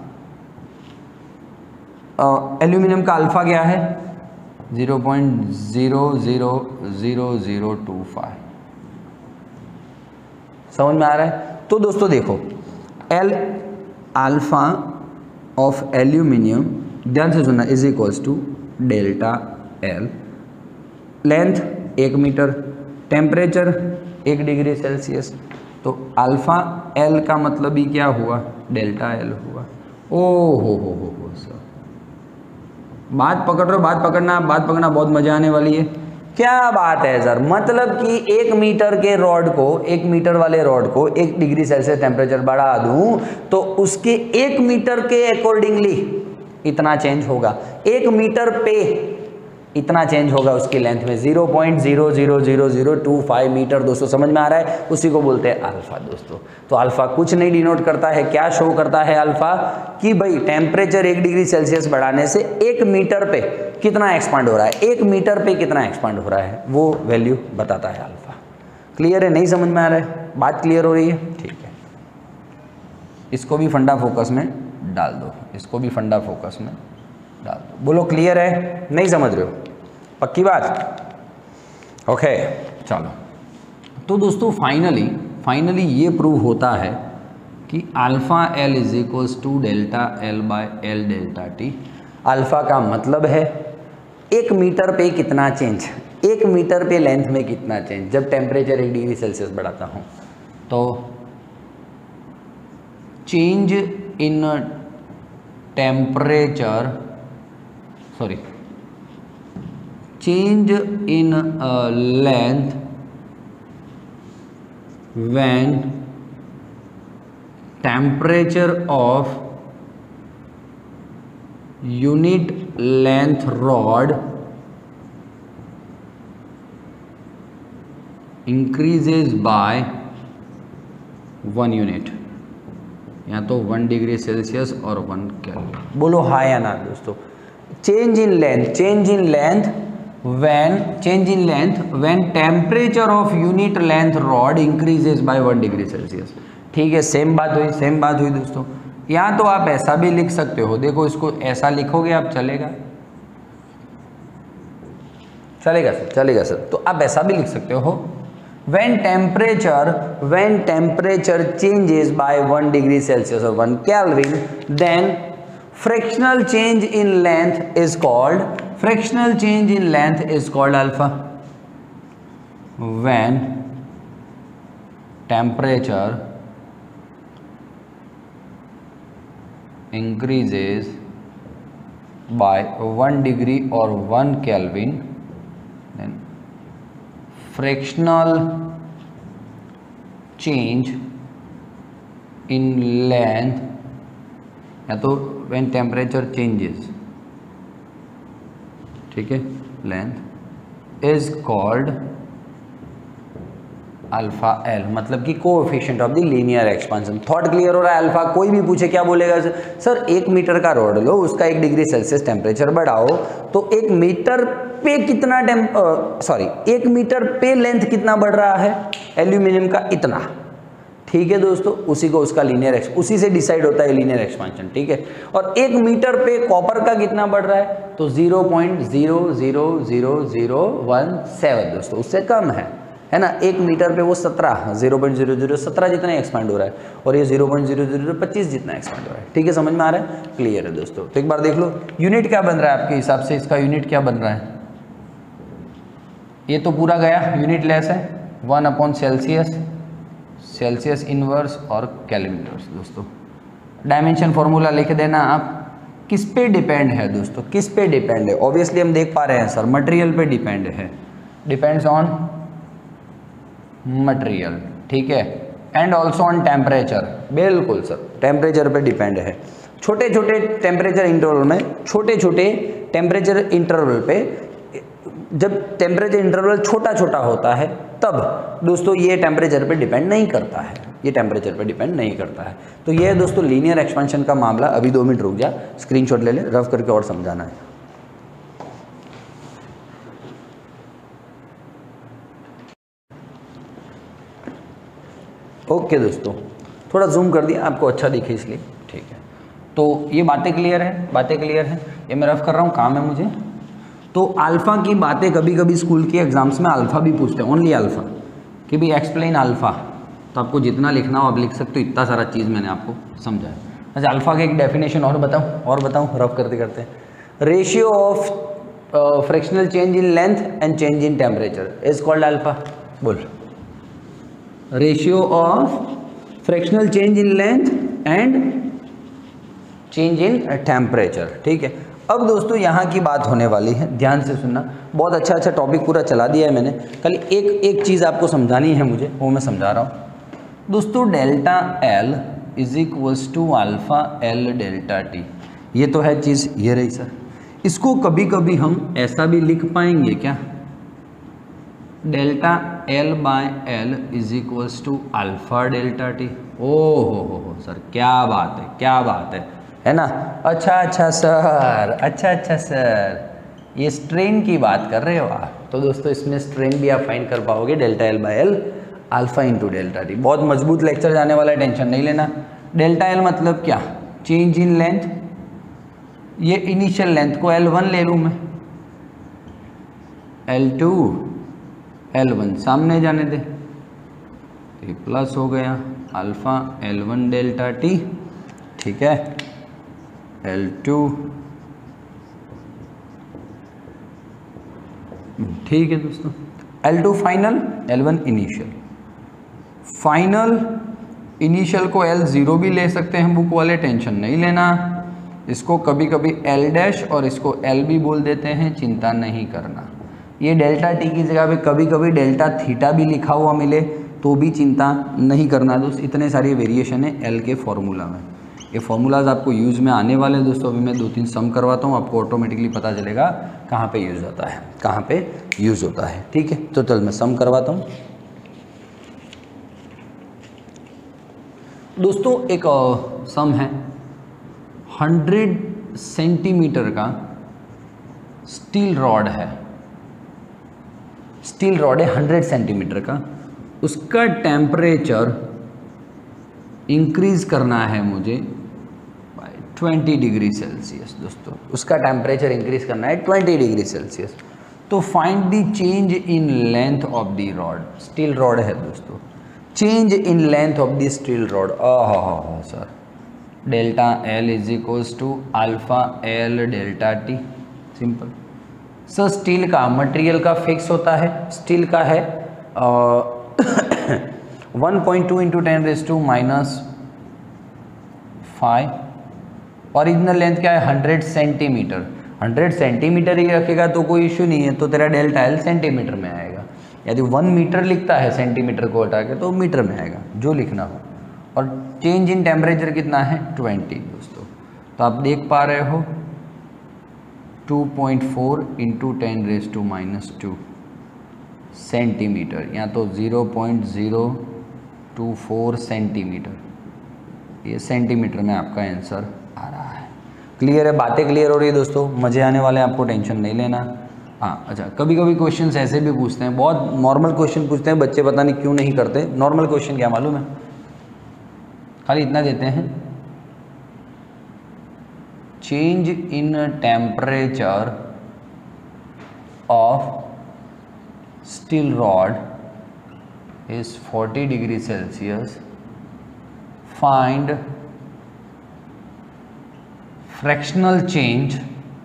अल्फ़ा क्या है? 0.000025। समझ में आ रहा है? तो दोस्तों देखो, अल्फ़ा ऑफ एल्यूमिनियम, ध्यान से सुनना, is equals to delta L, length 1 metre, temperature 1 degree Celsius. तो अल्फ़ा एल का मतलब ही क्या हुआ? डेल्टा एल हुआ। ओ हो सर, बात पकड़ रहे हो, बात पकड़ना बहुत मजा आने वाली है। क्या बात है सर, मतलब कि 1 मीटर के रॉड को, 1 मीटर वाले रॉड को 1 डिग्री सेल्सियस टेम्परेचर बढ़ा दूं तो उसके 1 मीटर के अकॉर्डिंगली इतना चेंज होगा, 1 मीटर पे इतना चेंज होगा उसकी लेंथ में, 0.000025 मीटर। दोस्तों समझ में आ रहा है? उसी को बोलते हैं अल्फ़ा दोस्तों। तो अल्फ़ा कुछ नहीं डिनोट करता है, क्या शो करता है अल्फ़ा? कि भाई टेम्परेचर 1 डिग्री सेल्सियस बढ़ाने से 1 मीटर पे कितना एक्सपांड हो रहा है, 1 मीटर पे कितना एक्सपांड हो रहा है, वो वैल्यू बताता है अल्फ़ा। क्लियर है? नहीं समझ में आ रहा है? बात क्लियर हो रही है? ठीक है, इसको भी फंडा फोकस में डाल दो, इसको भी फंडा फोकस में डाल दो। बोलो क्लियर है? नहीं समझ रहे हो? पक्की बात? ओके चलो। तो दोस्तों फाइनली ये प्रूव होता है कि alpha L is equals to delta L by L delta T. Alpha का मतलब है 1 मीटर पे कितना चेंज, 1 मीटर पे लेंथ में कितना चेंज जब टेम्परेचर 1 डिग्री सेल्सियस बढ़ाता हूँ। तो change in temperature, sorry, change in length when temperature of unit length rod increases by 1 unit, या तो 1 डिग्री सेल्सियस और 1 केल्विन। बोलो हाँ या ना दोस्तों? change in length when temperature of unit length rod increases by 1 degree Celsius. ठीक है, सेम बात हुई दोस्तों। यहाँ तो आप ऐसा भी लिख सकते हो, देखो इसको ऐसा लिखोगे आप, चलेगा सर। तो आप ऐसा भी लिख सकते हो, when temperature changes by 1 degree Celsius or 1 Kelvin, then fractional change in length is called alpha. When temperature increases by 1 degree or 1 Kelvin, then fractional change in length, या तो व्हेन टेम्परेचर चेंजेस, ठीक है, length is called alpha L, मतलब कि coefficient of the linear expansion. Thought clear हो रहा है? Alpha कोई भी पूछे क्या बोलेगा सर 1 मीटर का रॉड लो, उसका 1 डिग्री सेल्सियस टेम्परेचर बढ़ाओ तो 1 मीटर पे कितना 1 मीटर पे लेंथ कितना बढ़ रहा है एल्यूमिनियम का, इतना। ठीक है दोस्तों, उसी को उसका लीनियर उसी से डिसाइड होता है लीनियर एक्सपांशन, ठीक है। और 1 मीटर पे कॉपर का कितना बढ़ रहा है, तो 0.0000017 दोस्तों, उससे कम है ना। 1 मीटर पे वो 0.0017 जितना एक्सपांड हो रहा है, और ये 0.0025 जितना एक्सपांड हो रहा है। ठीक है, समझ में आ रहा है? क्लियर है दोस्तों। तो एक बार देख लो यूनिट क्या बन रहा है आपके हिसाब से, इसका यूनिट क्या बन रहा है। ये तो पूरा गया, यूनिट लेस है 1/सेल्सियस, सेल्सियस इनवर्स और केल्विन इनवर्स। दोस्तों डायमेंशन फॉर्मूला लिख देना आप। किस पे डिपेंड है दोस्तों, किस पे डिपेंड है? ऑब्वियसली हम देख पा रहे हैं सर मटेरियल पे डिपेंड है, डिपेंड्स ऑन मटेरियल, ठीक है, एंड ऑल्सो ऑन टेम्परेचर। बिल्कुल सर, टेम्परेचर पे डिपेंड है। छोटे छोटे टेम्परेचर इंटरवल में, छोटे छोटे टेम्परेचर इंटरवल पे, जब टेम्परेचर इंटरवल छोटा छोटा होता है तब दोस्तों ये टेम्परेचर पे डिपेंड नहीं करता है, ये टेम्परेचर पे डिपेंड नहीं करता है। तो ये है दोस्तों लीनियर एक्सपेंशन का मामला। अभी 2 मिनट रुक जा, स्क्रीनशॉट ले ले, रफ करके और समझाना है। ओके दोस्तों, थोड़ा जूम कर दिया आपको अच्छा दिखे इसलिए, ठीक है। तो ये बातें क्लियर है, बातें क्लियर है। ये मैं रफ कर रहा हूँ, काम है मुझे। तो अल्फ़ा की बातें कभी कभी स्कूल के एग्जाम्स में अल्फ़ा भी पूछते हैं, ओनली अल्फ़ा, कि भी एक्सप्लेन अल्फ़ा। तो आपको जितना लिखना हो आप लिख सकते हो, इतना सारा चीज़ मैंने आपको समझाया। अच्छा, अल्फ़ा के एक डेफिनेशन और बताऊँ, रफ करते करते। Ratio of fractional change in length and change in temperature is called alpha. बोल, ratio of fractional change in length and change in temperature, ठीक है। अब दोस्तों यहाँ की बात होने वाली है, ध्यान से सुनना। बहुत अच्छा टॉपिक पूरा चला दिया है मैंने, खाली एक चीज़ आपको समझानी है मुझे, वो मैं समझा रहा हूँ दोस्तों। Delta L is equals to alpha L delta T, ये तो है चीज़, ये रही सर। इसको कभी कभी हम ऐसा भी लिख पाएंगे क्या, delta L by L is equals to alpha delta T. ओ हो सर, क्या बात है, क्या बात है ना। अच्छा सर, अच्छा सर, ये स्ट्रेन की बात कर रहे हो आप। तो दोस्तों इसमें स्ट्रेन भी आप फाइंड कर पाओगे, delta L by L alpha into delta T. बहुत मजबूत लेक्चर जाने वाला है, टेंशन नहीं लेना। डेल्टा एल मतलब क्या, चेंज इन लेंथ। ये इनिशियल लेंथ को L1 ले लूँ मैं, L2 L1 सामने जाने दे, ये प्लस हो गया अल्फ़ा L1 डेल्टा टी, ठीक है, L2, ठीक है दोस्तों। L2 final, L1 initial. Final initial को L0 भी ले सकते हैं बुक वाले, टेंशन नहीं लेना। इसको कभी कभी L डैश और इसको L भी बोल देते हैं, चिंता नहीं करना। ये डेल्टा टी की जगह पे कभी कभी डेल्टा थीटा भी लिखा हुआ मिले तो भी चिंता नहीं करना दोस्त। इतने सारे वेरिएशन है L के फॉर्मूला में। ये फॉर्मूलाज आपको यूज़ में आने वाले हैं दोस्तों। अभी मैं 2-3 सम करवाता हूँ, आपको ऑटोमेटिकली पता चलेगा कहाँ पे यूज़ होता है, कहाँ पे यूज़ होता है, ठीक है। तो चल मैं सम करवाता हूँ दोस्तों। एक सम है, 100 सेंटीमीटर का स्टील रॉड है, स्टील रॉड है 100 सेंटीमीटर का। उसका टेम्परेचर इंक्रीज करना है मुझे 20 डिग्री सेल्सियस दोस्तों। उसका टेम्परेचर इंक्रीज करना है 20 डिग्री सेल्सियस। तो find the change in length of the rod. Steel rod है दोस्तों, change in length of the steel rod. Sir, delta L is equals to alpha L delta T, simple. Sir steel का material का fix होता है, steel का है 1.2 into 10⁻⁵। Original length क्या है, 100 सेंटीमीटर। 100 सेंटीमीटर ही रखेगा तो कोई इशू नहीं है, तो तेरा डेल्टा एल सेंटीमीटर में आएगा। यदि 1 मीटर लिखता है सेंटीमीटर को हटा के तो मीटर में आएगा, जो लिखना हो। और चेंज इन टेम्परेचर कितना है 20 दोस्तों। तो आप देख पा रहे हो 2.4 इंटू 10⁻² सेंटीमीटर, या तो 0.024 सेंटीमीटर, ये सेंटीमीटर में आपका आंसर आ रहा है। क्लियर है, बातें क्लियर हो रही है दोस्तों, मज़े आने वाले हैं, आपको टेंशन नहीं लेना। हाँ अच्छा, कभी कभी क्वेश्चंस ऐसे भी पूछते हैं, बहुत नॉर्मल क्वेश्चन पूछते हैं बच्चे, पता नहीं क्यों नहीं करते। नॉर्मल क्वेश्चन क्या मालूम है, खाली इतना देते हैं, change in temperature of steel rod is 40 degree Celsius, find fractional change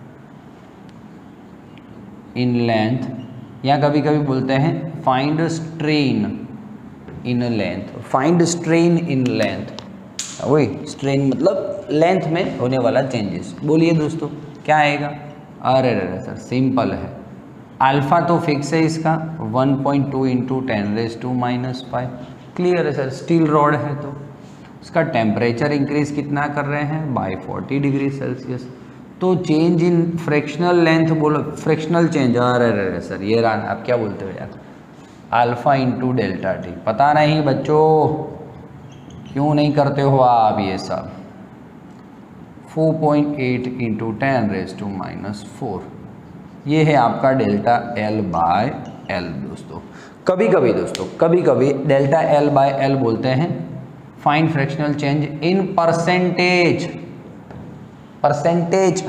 in length, या कभी कभी बोलते हैं find strain in length, find strain in length, वही स्ट्रेन मतलब लेंथ में होने वाला चेंजेस। बोलिए दोस्तों क्या आएगा? अरे सर सिंपल है, अल्फा तो फिक्स है इसका 1.2 इंटू 10⁻⁻⁵। क्लियर है सर, स्टील रॉड है तो इसका टेम्परेचर इंक्रीज कितना कर रहे हैं बाय 40 डिग्री सेल्सियस। तो चेंज इन फ्रैक्शनल लेंथ बोलो, फ्रैक्शनल चेंज, अरे सर ये रहा, आप क्या बोलते हो यार, अल्फा इंटू डेल्टा टी। पता नहीं बच्चों क्यों नहीं करते हो आप ये सब। 4.8 इंटू 10⁻⁴, ये है आपका डेल्टा एल बाय एल दोस्तों। कभी कभी डेल्टा एल बाय एल बोलते हैं find fractional change in percentage.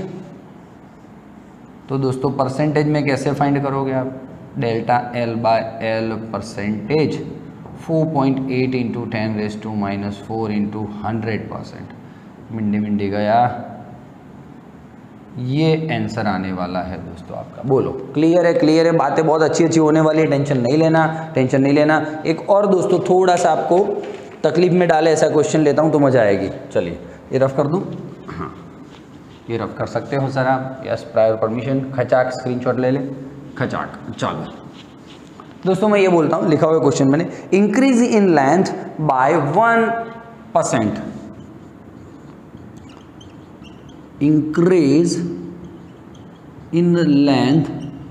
तो दोस्तों परसेंटेज में कैसे फाइंड करोगे आप? Delta L by L percentage 4.8 into 10⁻⁴ into 100%, मिंडी गया, ये आंसर आने वाला है दोस्तों आपका। बोलो क्लियर है, बातें बहुत अच्छी होने वाली है, टेंशन नहीं लेना। एक और दोस्तों थोड़ा सा आपको तकलीफ में डाले ऐसा क्वेश्चन लेता हूँ तो मज़ा आएगी। चलिए ये रफ कर दूँ, हाँ ये रफ कर सकते हो सर आप, यस प्रायर परमिशन। खचाक स्क्रीनशॉट ले लें, खचाक। चलो दोस्तों मैं ये बोलता हूँ, लिखा हुआ क्वेश्चन मैंने, increase in length by 1%, increase in length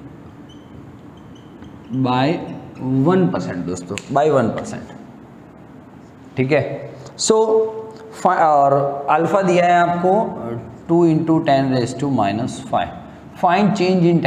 by 1% दोस्तों, बाय 1%, ठीक है। सो और अल्फा दिया है आपको 2 into 10⁻⁵। Find change in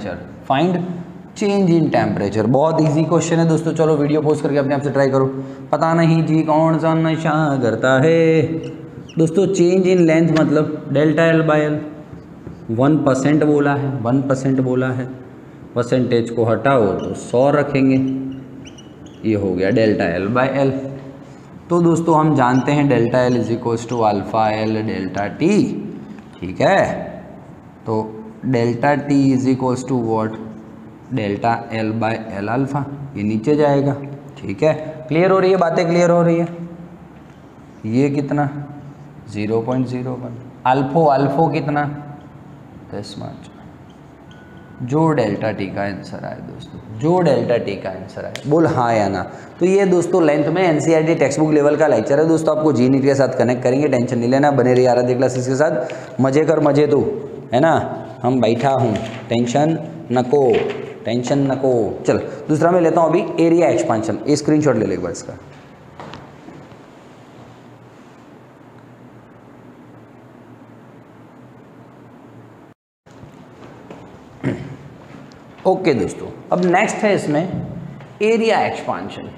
temperature, बहुत इजी क्वेश्चन है दोस्तों। चलो वीडियो पोस्ट करके अपने आप से ट्राई करो। पता नहीं जी कौन सा नशा करता है दोस्तों। चेंज इन लेंथ मतलब डेल्टा एल बाय एल, 1% बोला है, परसेंटेज को हटाओ तो 100 रखेंगे, ये हो गया डेल्टा एल बाय एल। तो दोस्तों हम जानते हैं delta L is equals to alpha L delta T, ठीक है। तो delta T is equals to what, delta L by L alpha, ये नीचे जाएगा, ठीक है। क्लियर हो रही है, बातें क्लियर हो रही है। ये कितना 0.01, अल्फो कितना 10 मार्च, जो डेल्टा टी का आंसर आए दोस्तों, बोल हाँ या ना। तो ये दोस्तों लेंथ में एनसीईआरटी टेक्स्ट बुक लेवल का लेक्चर है दोस्तों, आपको जी नीट के साथ कनेक्ट करेंगे, टेंशन नहीं लेना, बने रहिए आराध्य क्लासेस के साथ। मजे कर मजे तू, है ना, हम बैठा हूँ, टेंशन नको। चल दूसरा मैं लेता हूँ अभी एरिया एक्सपांशन, ये स्क्रीनशॉट ले ले एक बार इसका। ओके दोस्तों, अब नेक्स्ट है इसमें एरिया एक्सपांशन।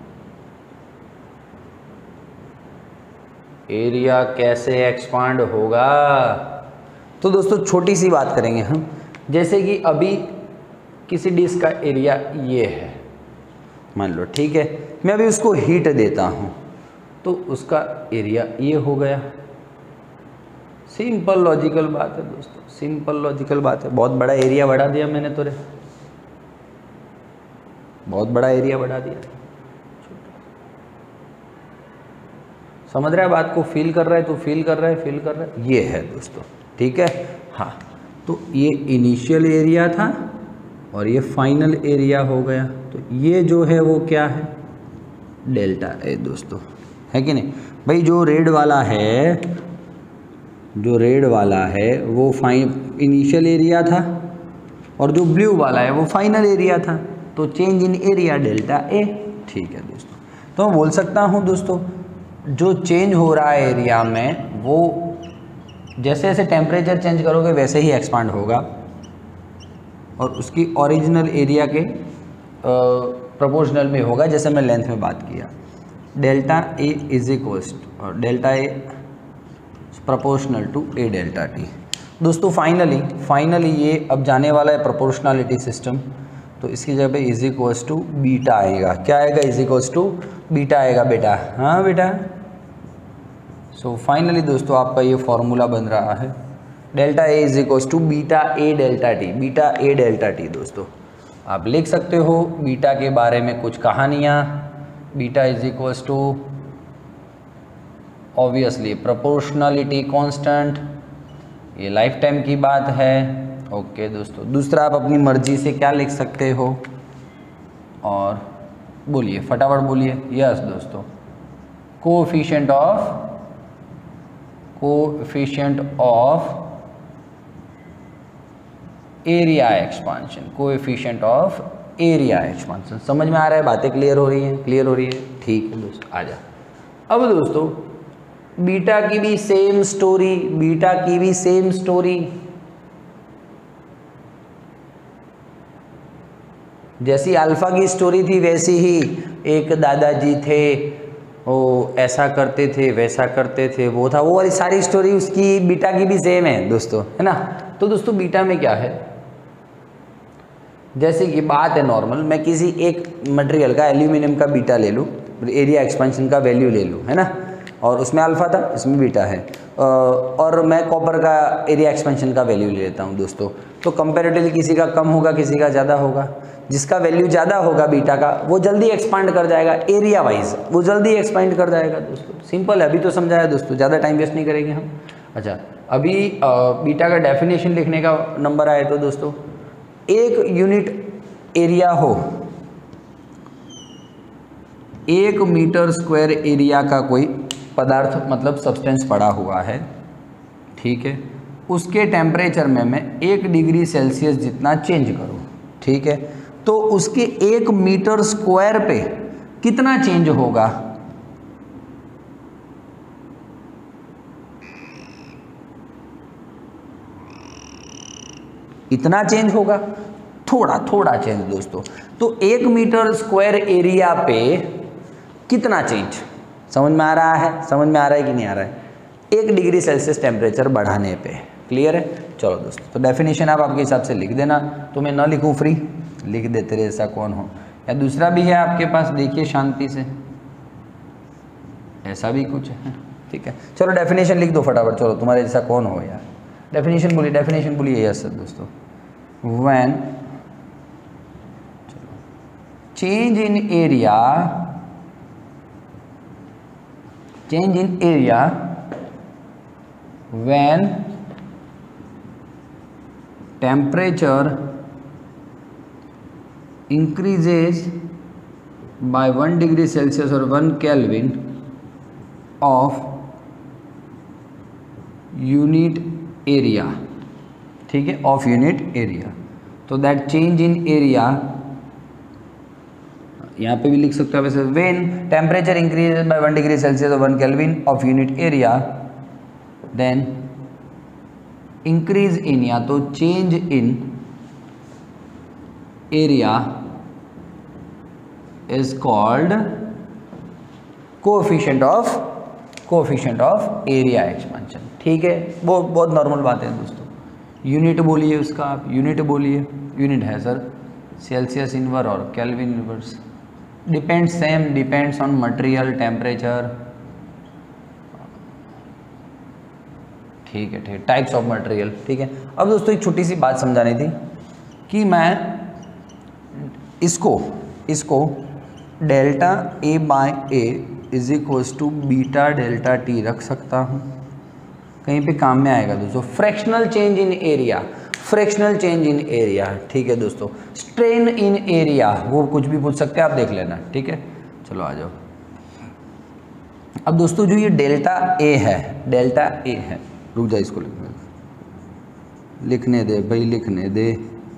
एरिया कैसे एक्सपांड होगा? तो दोस्तों छोटी सी बात करेंगे हम, जैसे कि अभी किसी डिश का एरिया ये है मान लो, ठीक है, मैं अभी उसको हीट देता हूँ तो उसका एरिया ये हो गया। सिंपल लॉजिकल बात है दोस्तों, सिंपल लॉजिकल बात है। बहुत बड़ा एरिया बढ़ा दिया मैंने तोरे, बहुत बड़ा एरिया बढ़ा दिया। समझ रहा है बात को, फील कर रहा है तो फील कर रहा है, ये है दोस्तों, ठीक है। हाँ तो ये इनिशियल एरिया था और ये फाइनल एरिया हो गया। तो ये जो है वो क्या है, डेल्टा ए दोस्तों, है कि नहीं भाई। जो रेड वाला है वो इनिशियल एरिया था और जो ब्लू वाला है वो फाइनल एरिया था, तो change in area delta A. ठीक है दोस्तों, तो मैं बोल सकता हूँ दोस्तों जो चेंज हो रहा है एरिया में वो जैसे जैसे टेम्परेचर चेंज करोगे वैसे ही एक्सपांड होगा और उसकी ओरिजिनल एरिया के प्रोपोर्शनल में होगा, जैसे मैं लेंथ में बात किया। डेल्टा ए इज इक्वल्स और delta A proportional to A delta T. दोस्तों फाइनली ये अब जाने वाला है प्रोपोर्शनलिटी सिस्टम, तो इसकी जगह पे इज इक्वल्स टू बीटा आएगा। क्या आएगा? इज इक्वल्स टू बीटा आएगा बेटा। हाँ बेटा। सो फाइनली दोस्तों आपका ये फॉर्मूला बन रहा है delta A is equals to beta A delta T. Beta A delta T दोस्तों आप लिख सकते हो बीटा के बारे में कुछ कहानियाँ। Beta is equals to obviously proportionality constant, ये लाइफ टाइम की बात है। ओके दोस्तों, दूसरा आप अपनी मर्जी से क्या लिख सकते हो और बोलिए, फटाफट बोलिए। यस दोस्तों, coefficient of area expansion, coefficient of area expansion. समझ में आ रहा है? बातें क्लियर हो रही हैं? क्लियर हो रही है? ठीक है दोस्तों, आ जा। अब दोस्तों बीटा की भी सेम स्टोरी, जैसी अल्फा की स्टोरी थी वैसी ही। एक दादाजी थे, वो ऐसा करते थे वैसा करते थे, वो था, वो वाली सारी स्टोरी उसकी बीटा की भी सेम है दोस्तों, है ना। तो दोस्तों बीटा में क्या है, जैसे कि बात है नॉर्मल, मैं किसी एक मटेरियल का एल्यूमिनियम का बीटा ले लूँ, एरिया एक्सपेंशन का वैल्यू ले लूँ, है ना, और उसमें अल्फा था, इसमें बीटा है, और मैं कॉपर का एरिया एक्सपेंशन का वैल्यू ले लेता हूँ दोस्तों। तो कंपैरेटिवली किसी का कम होगा, किसी का ज़्यादा होगा। जिसका वैल्यू ज़्यादा होगा बीटा का वो जल्दी एक्सपांड कर जाएगा, एरिया वाइज वो जल्दी एक्सपांड कर जाएगा दोस्तों। सिंपल है, अभी तो समझाया दोस्तों, ज़्यादा टाइम वेस्ट नहीं करेंगे हम। अच्छा, अभी बीटा का डेफिनेशन लिखने का नंबर आए तो दोस्तों, एक यूनिट एरिया हो, 1 मीटर स्क्वायर एरिया का कोई पदार्थ मतलब सब्सटेंस पड़ा हुआ है, ठीक है, उसके टेम्परेचर में मैं 1 डिग्री सेल्सियस जितना चेंज करूँ, ठीक है, तो उसके 1 मीटर स्क्वायर पे कितना चेंज होगा? इतना चेंज होगा, थोड़ा चेंज दोस्तों। तो 1 मीटर स्क्वायर एरिया पे कितना चेंज? समझ में आ रहा है? समझ में आ रहा है कि नहीं आ रहा है? 1 डिग्री सेल्सियस टेम्परेचर बढ़ाने पे। क्लियर है? चलो दोस्तों, तो डेफिनेशन आप आपके हिसाब से लिख देना, तो मैं ना लिखूं फ्री, लिख दे तेरे ऐसा कौन हो। या दूसरा भी है आपके पास, देखिए शांति से, ऐसा भी कुछ है, ठीक है। चलो डेफिनेशन लिख दो फटाफट, चलो तुम्हारे जैसा कौन हो यार। डेफिनेशन बोलिए। यस सर दोस्तों, when change in area when temperature increases by 1 degree Celsius or 1 Kelvin of unit area, ठीक है, of unit area, तो that change in area, यहाँ पे भी लिख सकते हो वैसे, when temperature increases by 1 degree Celsius or 1 Kelvin of unit area, then increase in या तो change in area is called coefficient of area expansion, ठीक है। वो बहुत नॉर्मल बात है दोस्तों। यूनिट बोलिए उसका, आप यूनिट बोलिए। यूनिट है सर सेल्सियस इनवर्स और Kelvin inverse, depends on material temperature, ठीक है, टाइप्स ऑफ मटेरियल, ठीक है। अब दोस्तों एक छोटी सी बात समझानी थी कि मैं इसको delta A by A is equals to beta delta T रख सकता हूँ, कहीं पे काम में आएगा दोस्तों। फ्रैक्शनल चेंज इन एरिया, ठीक है दोस्तों। स्ट्रेन इन एरिया, वो कुछ भी पूछ सकते हैं आप, देख लेना, ठीक है। चलो आ जाओ। अब दोस्तों जो ये डेल्टा ए है, डेल्टा ए है, रुक जा इसको लिखने दे भाई, लिखने दे,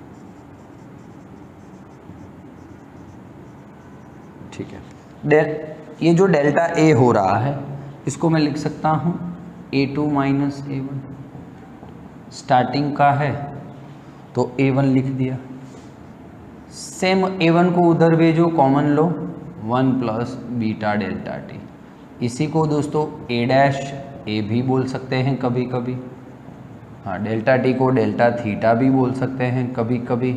ठीक है। ये जो डेल्टा ए हो रहा है इसको मैं लिख सकता हूँ A2 माइनस A1, स्टार्टिंग का है तो A1 लिख दिया, सेम A1 को उधर भेजो, कॉमन लो, 1 प्लस बीटा डेल्टा टी। इसी को दोस्तों A डैश ए भी बोल सकते हैं कभी कभी, हाँ डेल्टा टी को डेल्टा थीटा भी बोल सकते हैं कभी कभी।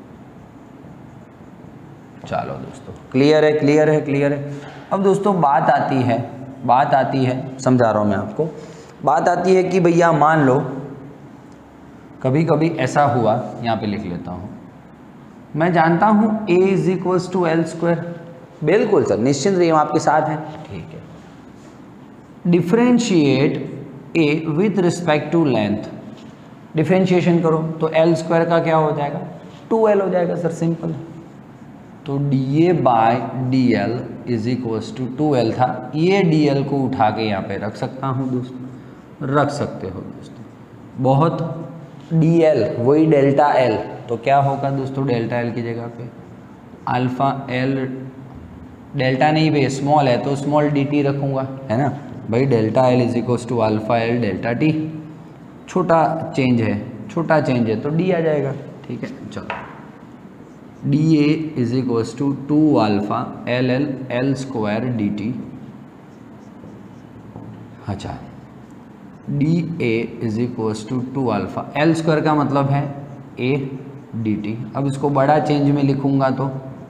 चलो दोस्तों क्लियर है, क्लियर है, क्लियर है। अब दोस्तों बात आती है, समझा रहा हूँ मैं आपको, बात आती है कि भैया मान लो कभी कभी ऐसा हुआ, यहाँ पे लिख लेता हूँ, मैं जानता हूँ A is equals to L square, बिल्कुल सर निश्चिंत रहिए हम आपके साथ हैं, ठीक है। Differentiate A with respect to length, differentiation करो तो एल स्क्वायर का क्या हो जाएगा, 2l हो जाएगा सर, सिंपल। तो dA by dl is equals to 2l था, ये dl को उठा के यहाँ पे रख सकता हूँ दोस्तों, रख सकते हो दोस्तों, बहुत dl वही डेल्टा l, तो क्या होगा दोस्तों डेल्टा l की जगह पे अल्फा l, डेल्टा नहीं भाई स्मॉल है तो स्मॉल dt रखूँगा, है ना भाई, delta l is equals to alpha l delta t, छोटा चेंज है तो d आ जाएगा, ठीक है। चलो dA is equals to 2 alpha l square dt, अच्छा dA is equals to 2 alpha l square का मतलब है a dt। अब इसको बड़ा चेंज में लिखूंगा तो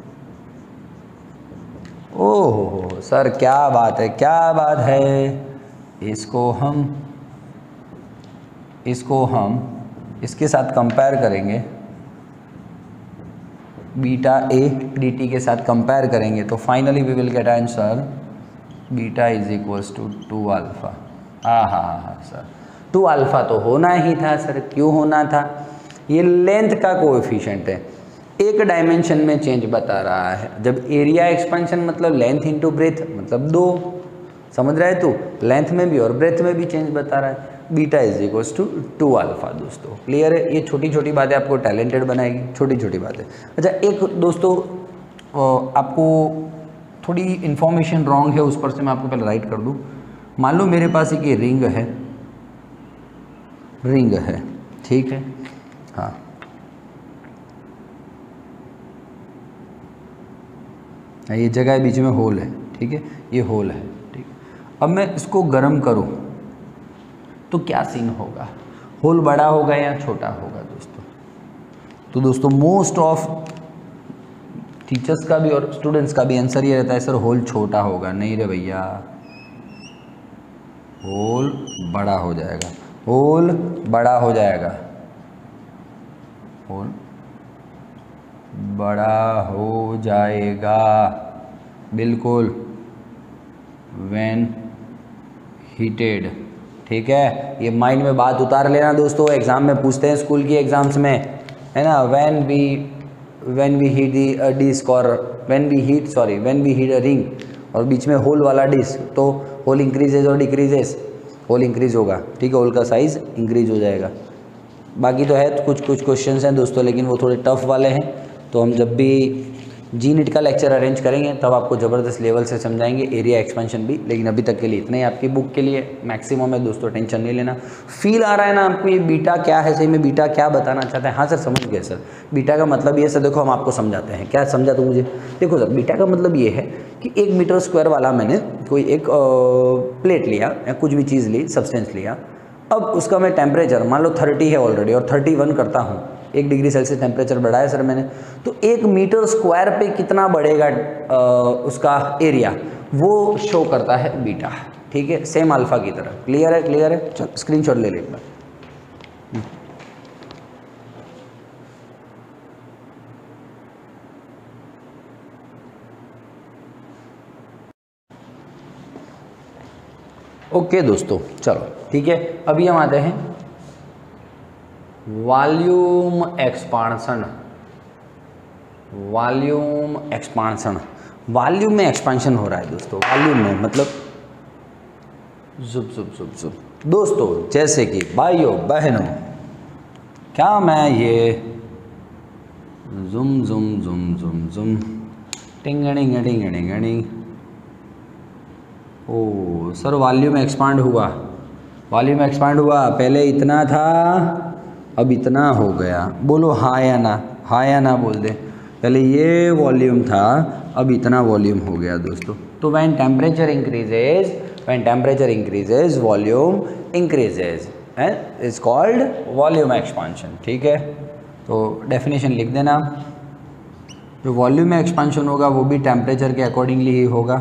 ओहो सर क्या बात है, क्या बात है, इसको हम इसके साथ कंपेयर करेंगे, बीटा a dt के साथ कंपेयर करेंगे तो finally we will get answer beta is equals to 2 alpha. हाँ सर 2 अल्फा तो होना ही था सर, क्यों होना था, ये लेंथ का कोएफिशिएंट है, एक डायमेंशन में चेंज बता रहा है, जब एरिया एक्सपेंशन मतलब लेंथ इंटू ब्रेथ मतलब 2, समझ रहा है तू, लेंथ में भी और ब्रेथ में भी चेंज बता रहा है, beta is equals to 2 alpha दोस्तों, क्लियर है। ये छोटी छोटी बातें आपको टैलेंटेड बनाएगी, छोटी छोटी बातें। अच्छा एक दोस्तों आपको थोड़ी इन्फॉर्मेशन रॉन्ग है, उस पर से मैं आपको पहले राइट कर दूं। मान लो मेरे पास एक ये रिंग है, ठीक है, हाँ ये जगह है, बीच में होल है, ठीक है, ये होल है, ठीक। अब मैं इसको गर्म करूं तो क्या सीन होगा, होल बड़ा होगा या छोटा होगा दोस्तों। तो दोस्तों मोस्ट ऑफ टीचर्स का भी और स्टूडेंट्स का भी आंसर ये रहता है सर होल छोटा होगा, नहीं रे भैया, होल बड़ा हो जाएगा, होल बड़ा हो जाएगा, होल बड़ा हो जाएगा बिल्कुल व्हेन हीटेड, ठीक है। ये माइंड में बात उतार लेना दोस्तों, एग्जाम में पूछते हैं स्कूल की एग्जाम्स में, है ना, when we heat the disc और when we heat a ring और बीच में होल वाला डिस्क, तो होल इंक्रीजेज और डिक्रीजेस, होल इंक्रीज होगा, ठीक है, होल का साइज इंक्रीज हो जाएगा। बाकी तो है कुछ क्वेश्चंस हैं दोस्तों, लेकिन वो थोड़े टफ वाले हैं, तो हम जब भी जी-नीट का लेक्चर अरेंज करेंगे तब आपको ज़बरदस्त लेवल से समझाएंगे, एरिया एक्सपेंशन भी। लेकिन अभी तक के लिए इतना ही आपकी बुक के लिए मैक्सिमम है दोस्तों, टेंशन नहीं लेना। फील आ रहा है ना आपको ये बीटा क्या है, सही में बीटा क्या बताना चाहते हैं। हाँ सर समझ गए सर, बीटा का मतलब ये सर, देखो हम आपको समझाते हैं। क्या समझा तो मुझे, देखो सर बीटा का मतलब ये है कि 1 मीटर स्क्वायर वाला मैंने कोई एक प्लेट लिया या कुछ भी चीज़ ली, सब्सटेंस लिया, अब उसका मैं टेम्परेचर मान लो 30 है ऑलरेडी और 31 करता हूँ, 1 डिग्री सेल्सियस टेम्परेचर बढ़ाया सर मैंने, तो 1 मीटर स्क्वायर पे कितना बढ़ेगा उसका एरिया, वो शो करता है बीटा, ठीक है, सेम अल्फा की तरह। क्लियर है, क्लियर है, चल स्क्रीनशॉट ले ले एक बार। ओके दोस्तों चलो ठीक है, अभी हम आते हैं volume expansion. Volume expansion, volume में एक्सपांशन हो रहा है दोस्तों, वॉल्यूम में मतलब जुब जुब जुब जुब। दोस्तों जैसे कि भाइयों बहनों, क्या मैं ये जुम जुम जुम जुम जुम टिंगड़ी टिंगड़ी गड़ी। ओ सर वॉल्यूम एक्सपांड हुआ, वॉल्यूम एक्सपांड हुआ, पहले इतना था अब इतना हो गया। बोलो हाँ या ना, हाँ या ना बोल दे। पहले ये वॉल्यूम था अब इतना वॉल्यूम हो गया दोस्तों। तो when temperature increases volume increases and is called volume expansion. ठीक है, तो डेफिनेशन लिख देना। जो वॉल्यूम में एक्सपांशन होगा वो भी टेम्परेचर के अकॉर्डिंगली ही होगा।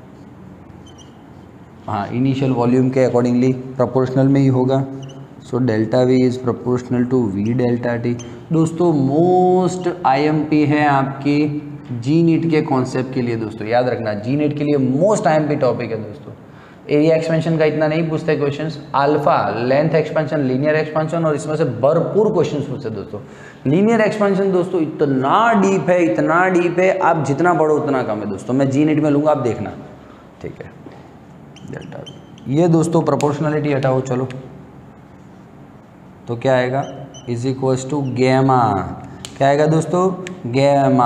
हाँ, इनिशियल वॉल्यूम के अकॉर्डिंगली प्रोपोर्शनल में ही होगा। So delta V is proportional to V delta T. दोस्तों मोस्ट आईएमपी है आपकी जी नीट के कॉन्सेप्ट के लिए। दोस्तों याद रखना, जी नीट के लिए मोस्ट आईएमपी टॉपिक है दोस्तों। एरिया एक्सपेंशन का इतना नहीं पूछते questions, alpha length expansion, linear expansion, और इसमें से भरपूर क्वेश्चंस पूछते दोस्तों। लीनियर एक्सपेंशन दोस्तों इतना डीप है, इतना डीप है, आप जितना पढ़ो उतना कम है दोस्तों। मैं जी नीट में लूँगा, आप देखना। ठीक है, डेल्टा ये दोस्तों प्रोपोर्शनलिटी हटाओ चलो, तो क्या आएगा इज इक्वल्स टू गैमा। क्या आएगा दोस्तों? गैमा।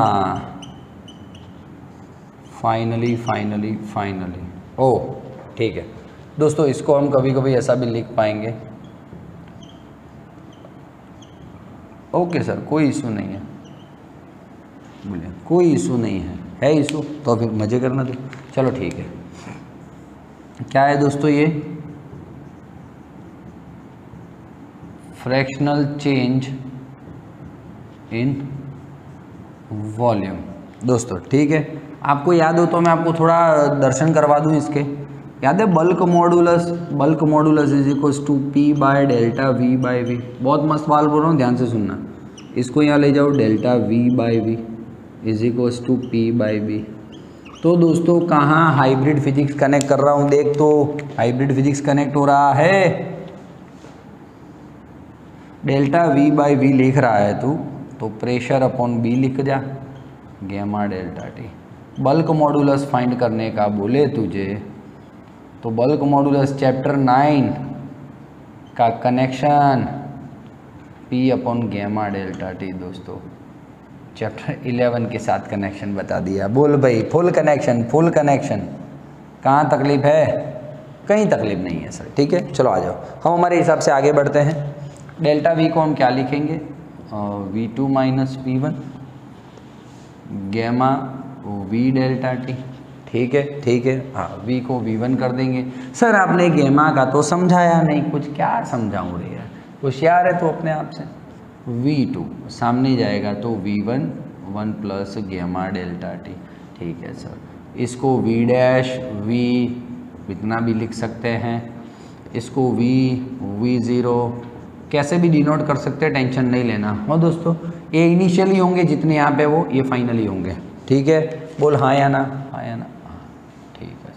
फाइनली फाइनली फाइनली ओ ठीक है दोस्तों, इसको हम कभी कभी ऐसा भी लिख पाएंगे। ओके सर, कोई इशू नहीं है, बोलिए कोई इशू नहीं है इशू तो फिर मजे करना दो। चलो ठीक है, क्या है दोस्तों ये फ्रैक्शनल चेंज इन वॉल्यूम दोस्तों। ठीक है, आपको याद हो तो मैं आपको थोड़ा दर्शन करवा दूं इसके। याद है bulk modulus is equals to P by delta V by V. बहुत मस्त बाल बोल रहा हूँ, ध्यान से सुनना। इसको यहाँ ले जाओ, delta V by V is equals to P by V. तो दोस्तों कहाँ हाइब्रिड फिजिक्स कनेक्ट कर रहा हूँ, देख तो हाइब्रिड फिजिक्स कनेक्ट हो रहा है। डेल्टा वी बाय वी लिख रहा है तू, तो प्रेशर अपॉन बी लिख जा, gamma delta T. Bulk modulus find करने का बोले तुझे, तो बल्क मॉडुलस चैप्टर 9 का connection P upon gamma delta T दोस्तों। चैप्टर 11 के साथ कनेक्शन बता दिया। बोल भाई फुल कनेक्शन, फुल कनेक्शन। कहाँ तकलीफ है? कहीं तकलीफ नहीं है सर। ठीक है, चलो आ जाओ, हम हमारे हिसाब से आगे बढ़ते हैं। डेल्टा वी को हम क्या लिखेंगे? V2 minus V1 gamma V delta T. ठीक है हाँ, V को V1 कर देंगे। सर आपने गैमा का तो समझाया नहीं कुछ, क्या समझाऊँ रे यार, होशियार है तो अपने आप से। V2 सामने जाएगा तो V1 1 plus gamma delta T. ठीक है सर, इसको V डैश V इतना भी लिख सकते हैं, इसको V0 कैसे भी डिनोट कर सकते हैं, टेंशन नहीं लेना हो दोस्तों। ये इनिशियली होंगे जितने यहाँ पे, वो ये फाइनली होंगे। ठीक है, बोल हाँ या ना, हाँ या ना, हाँ ठीक है।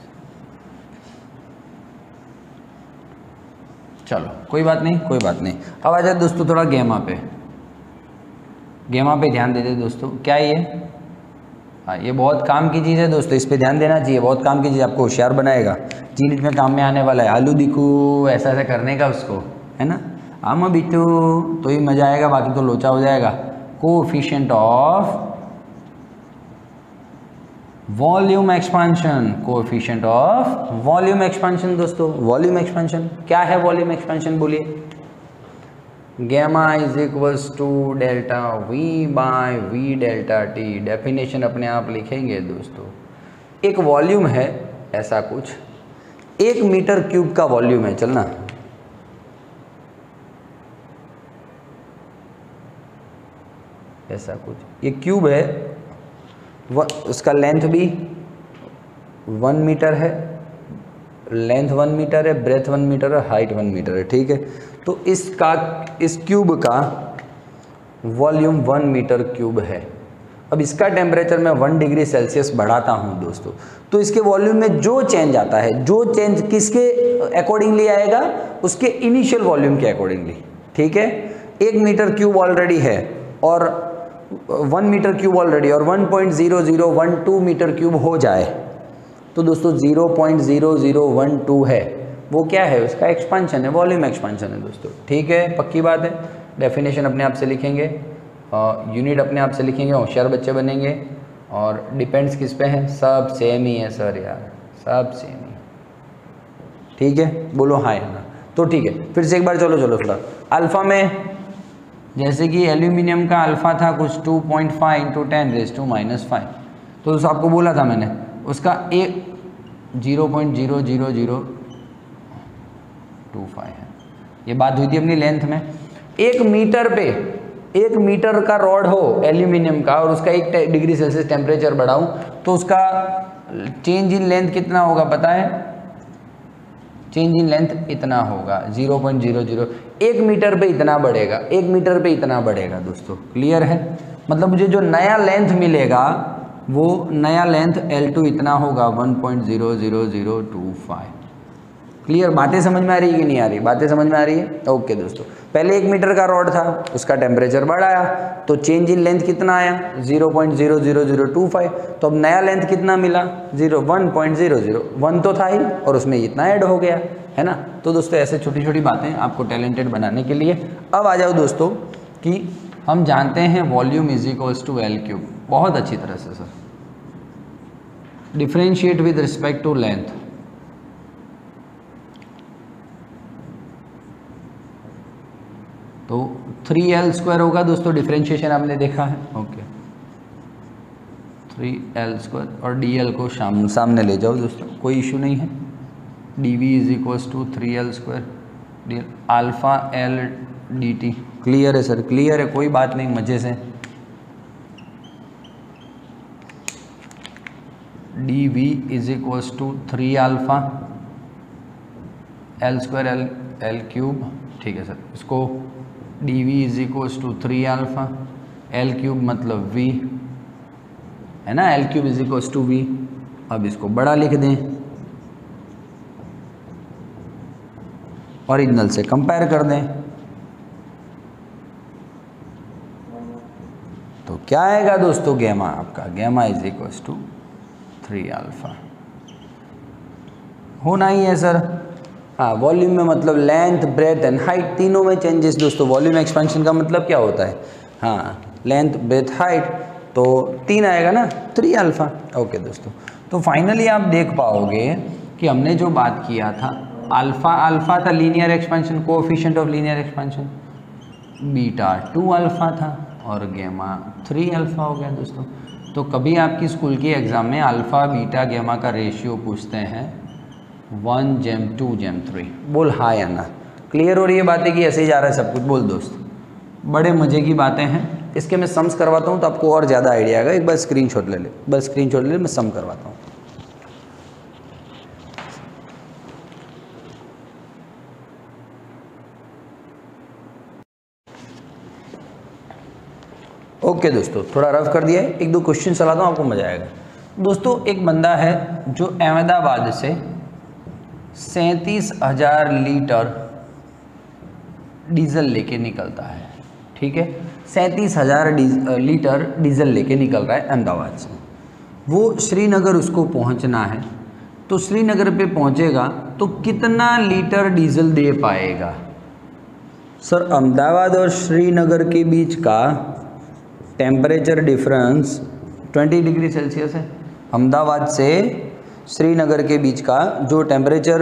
चलो कोई बात नहीं, कोई बात नहीं। अब आ जाए दोस्तों थोड़ा गैमा पे, गैमा पे ध्यान दे दे दोस्तों। क्या ये? हाँ, ये बहुत काम की चीज़ है दोस्तों, इस पे ध्यान देना चाहिए। बहुत काम की चीज़, आपको होशियार बनाएगा, जी नीट में काम में आने वाला है। आलू दिखू ऐसा ऐसा करने का उसको, है ना। आम बिटू तो ही मजा आएगा, बाकी तो लोचा हो जाएगा। Coefficient of volume expansion, coefficient of volume expansion दोस्तों। वॉल्यूम एक्सपेंशन क्या है? वॉल्यूम एक्सपेंशन बोलिए। Gamma is equals to delta V by V delta T. Definition अपने आप लिखेंगे दोस्तों। एक वॉल्यूम है ऐसा कुछ, 1 मीटर क्यूब का वॉल्यूम है, चलना ऐसा कुछ, ये क्यूब है, उसका लेंथ भी 1 मीटर है, लेंथ 1 मीटर है, ब्रेथ 1 मीटर है, हाइट 1 मीटर है। ठीक है, तो इस क्यूब का वॉल्यूम 1 मीटर क्यूब है। अब इसका टेम्परेचर मैं 1 डिग्री सेल्सियस बढ़ाता हूं दोस्तों, तो इसके वॉल्यूम में जो चेंज आता है, जो चेंज किसके अकॉर्डिंगली आएगा? उसके इनिशियल वॉल्यूम के अकॉर्डिंगली। ठीक है, 1 मीटर क्यूब ऑलरेडी है और 1 मीटर क्यूब ऑलरेडी, और 1.0012 मीटर क्यूब हो जाए तो दोस्तों 0.0012 है, वो क्या है, उसका एक्सपांशन है, वॉल्यूम एक्सपांशन है दोस्तों। ठीक है, पक्की बात है। डेफिनेशन अपने आप से लिखेंगे, यूनिट अपने आप से लिखेंगे, होशियार बच्चे बनेंगे। और डिपेंड्स किस पे है, सब सेम ही है सर यार, सब सेम ही। ठीक है, बोलो हाँ या ना। तो ठीक है, फिर से एक बार चलो थोड़ा अल्फ़ा में, जैसे कि एल्यूमिनियम का अल्फ़ा था कुछ 2.5 × 10⁻⁻⁵, तो उस आपको बोला था मैंने, उसका एक 0.00025 है। ये बात हुई थी अपनी लेंथ में। 1 मीटर पे 1 मीटर का रॉड हो एल्यूमिनियम का और उसका 1 डिग्री सेल्सियस टेम्परेचर बढ़ाऊं तो उसका चेंज इन लेंथ कितना होगा पता है? चेंज इन लेंथ इतना होगा 0.00। 1 मीटर पे इतना बढ़ेगा, 1 मीटर पे इतना बढ़ेगा दोस्तों। क्लियर है? मतलब मुझे जो नया लेंथ मिलेगा वो नया लेंथ L2 इतना होगा 1.00025। क्लियर? बातें समझ में आ रही है कि नहीं आ रही? बातें समझ में आ रही है? ओके दोस्तों, पहले 1 मीटर का रॉड था, उसका टेम्परेचर बढ़ाया तो चेंज इन लेंथ कितना आया 0.00025। तो अब नया लेंथ कितना मिला 1.001 तो था ही और उसमें इतना ऐड हो गया है ना। तो दोस्तों ऐसे छोटी छोटी बातें आपको टैलेंटेड बनाने के लिए। अब आ जाओ दोस्तों कि हम जानते हैं volume is equals to L3 बहुत अच्छी तरह से sir. Differentiate with respect to length. तो 3L² होगा दोस्तों, डिफरेंशिएशन आपने देखा है। ओके, 3L² और DL को सामने ले जाओ दोस्तों, कोई इशू नहीं है। dV is equals to 3L² DL alpha L dt। Clear है सर? क्लियर है, कोई बात नहीं, मजे से। dV is equals to 3 alpha L² L3। ठीक है सर, इसको dV is equals to 3 alpha L3 मतलब V है ना, L3 is equals to V। अब इसको बड़ा लिख दें, ओरिजिनल से कंपेयर कर दें तो क्या आएगा दोस्तों? गैमा आपका, gamma is equals to 3 alpha होना ही है सर। हाँ, वॉल्यूम में मतलब लेंथ, ब्रेथ एंड हाइट तीनों में चेंजेस दोस्तों। वॉल्यूम एक्सपेंशन का मतलब क्या होता है? हाँ, लेंथ, ब्रेथ, हाइट, तो 3 आएगा ना, 3 अल्फा। ओके दोस्तों, तो फाइनली आप देख पाओगे कि हमने जो बात किया था, अल्फा था linear expansion, coefficient of linear expansion, beta 2 alpha था और गैमा 3 अल्फा हो गया दोस्तों। तो कभी आपकी स्कूल की एग्ज़ाम में अल्फ़ा, बीटा, गैमा का रेशियो पूछते हैं 1:2:3। बोल हाँ या ना। क्लियर हो रही है बातें कि ऐसे ही जा रहा है सब कुछ? बोल दोस्त, बड़े मज़े की बातें हैं। इसके मैं सम्स करवाता हूँ तो आपको और ज़्यादा आइडिया आएगा। एक बार स्क्रीनशॉट ले ले, बस स्क्रीनशॉट ले ले, मैं सम करवाता हूँ। ओके दोस्तों, थोड़ा रफ कर दिया है, 1-2 क्वेश्चन चलाता हूँ, आपको मज़ा आएगा। दोस्तों एक बंदा है जो अहमदाबाद से 37,000 लीटर डीजल लेके निकलता है। ठीक है, 37,000 लीटर डीजल लेके निकल रहा है अहमदाबाद से। वो श्रीनगर उसको पहुंचना है, तो श्रीनगर पे पहुंचेगा तो कितना लीटर डीजल दे पाएगा? सर, अहमदाबाद और श्रीनगर के बीच का टेम्परेचर डिफरेंस 20 डिग्री सेल्सियस है। अहमदाबाद से श्रीनगर के बीच का जो टेम्परेचर,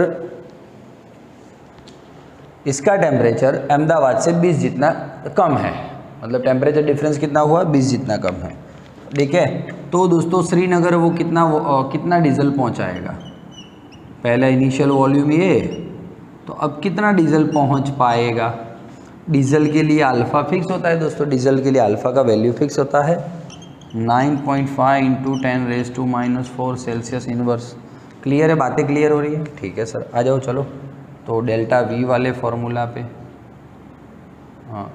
इसका टेम्परेचर अहमदाबाद से 20 जितना कम है, मतलब टेम्परेचर डिफरेंस कितना हुआ? 20 जितना कम है। ठीक है, तो दोस्तों श्रीनगर वो कितना डीजल पहुंचाएगा? पहला इनिशियल वॉल्यूम ये, तो अब कितना डीजल पहुंच पाएगा? डीजल के लिए अल्फ़ा फिक्स होता है दोस्तों, डीजल के लिए अल्फ़ा का वैल्यू फिक्स होता है 9.5 × 10⁻⁴ सेल्सियस इनवर्स। क्लियर है? बातें क्लियर हो रही है? ठीक है सर, आ जाओ चलो। तो डेल्टा V वाले फॉर्मूला पे, हाँ,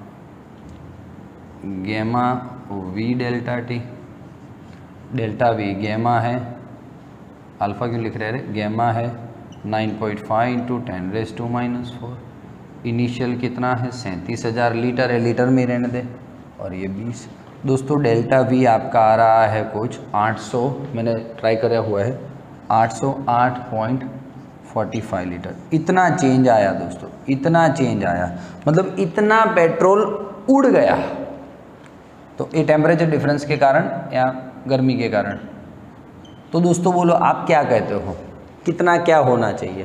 gamma V delta T, delta V gamma है, अल्फ़ा क्यों लिख रहे हैं? गैमा है 9.5 × 10⁻⁴। इनिशियल कितना है? 37,000 लीटर है, लीटर में रहने दे, और ये 20। दोस्तों डेल्टा V आपका आ रहा है कुछ 800, मैंने ट्राई करा हुआ है, 45 लीटर। इतना चेंज आया दोस्तों, इतना चेंज आया, मतलब इतना पेट्रोल उड़ गया। तो ये टेम्परेचर डिफरेंस के कारण या गर्मी के कारण। तो दोस्तों बोलो आप क्या कहते हो, कितना क्या होना चाहिए?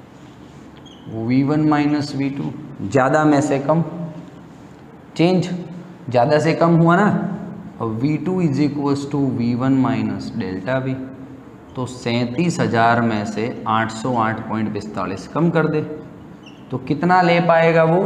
V1 माइनस V2, ज़्यादा में से कम, चेंज ज़्यादा से कम हुआ ना। और V2 is equals to V1 minus delta V। तो 37,000 में से 808.45 कम कर दे तो कितना ले पाएगा वो?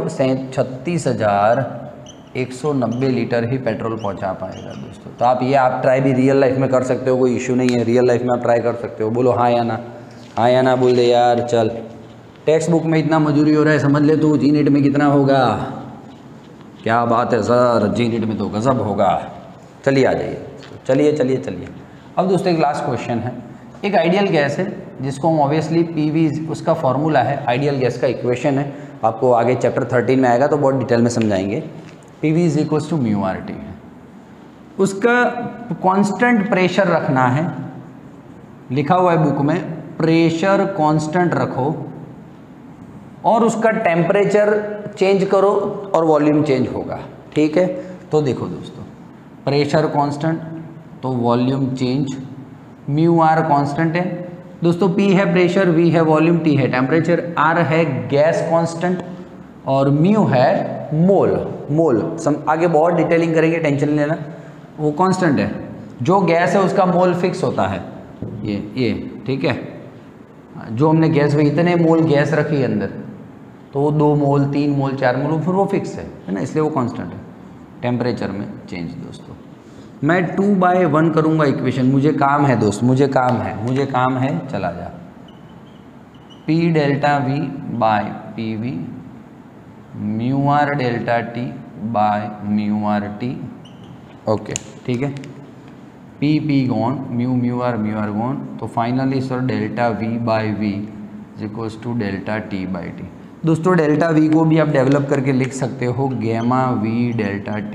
36,190 लीटर ही पेट्रोल पहुंचा पाएगा दोस्तों। तो आप ट्राई भी रियल लाइफ में कर सकते हो, कोई इशू नहीं है, रियल लाइफ में आप ट्राई कर सकते हो। बोलो हाँ या ना, हाँ या ना बोल दे यार। चल, टेक्स्ट बुक में इतना मजूरी हो रहा है, समझ ले तू G-NET में कितना होगा। क्या बात है सर, G-NET में तो गजब होगा। चलिए आ जाइए, चलिए चलिए चलिए। अब दोस्तों एक लास्ट क्वेश्चन है। एक आइडियल गैस है जिसको हम ऑब्वियसली PV उसका फॉर्मूला है, आइडियल गैस का इक्वेशन है। आपको आगे चैप्टर 13 में आएगा तो बहुत डिटेल में समझाएंगे। PV is equals to μRT है। उसका कांस्टेंट प्रेशर रखना है, लिखा हुआ है बुक में, प्रेशर कांस्टेंट रखो और उसका टेम्परेचर चेंज करो और वॉल्यूम चेंज होगा। ठीक है, तो देखो दोस्तों, प्रेशर कांस्टेंट तो वॉल्यूम चेंज, μR कांस्टेंट है दोस्तों, P है प्रेशर, V है वॉल्यूम, T है टेम्परेचर, R है गैस कांस्टेंट और μ है मोल। आगे बहुत डिटेलिंग करेंगे, टेंशन नहीं लेना। वो कांस्टेंट है, जो गैस है उसका मोल फिक्स होता है, ये ठीक है। जो हमने गैस में इतने मोल गैस रखी है अंदर, तो वो 2 मोल 3 मोल 4 मोल फिर वो फिक्स है ना, इसलिए वो कांस्टेंट है। टेम्परेचर में चेंज दोस्तों, मैं 2/1 करूँगा इक्वेशन। मुझे काम है दोस्त, मुझे काम है, चला जा। P delta V by PV μR delta T by μRT। Okay ठीक है, P गॉन, μR गॉन। तो finally sir delta V by V is equals to delta T by T। दोस्तों डेल्टा V को भी आप डेवलप करके लिख सकते हो, गैमा V डेल्टा T।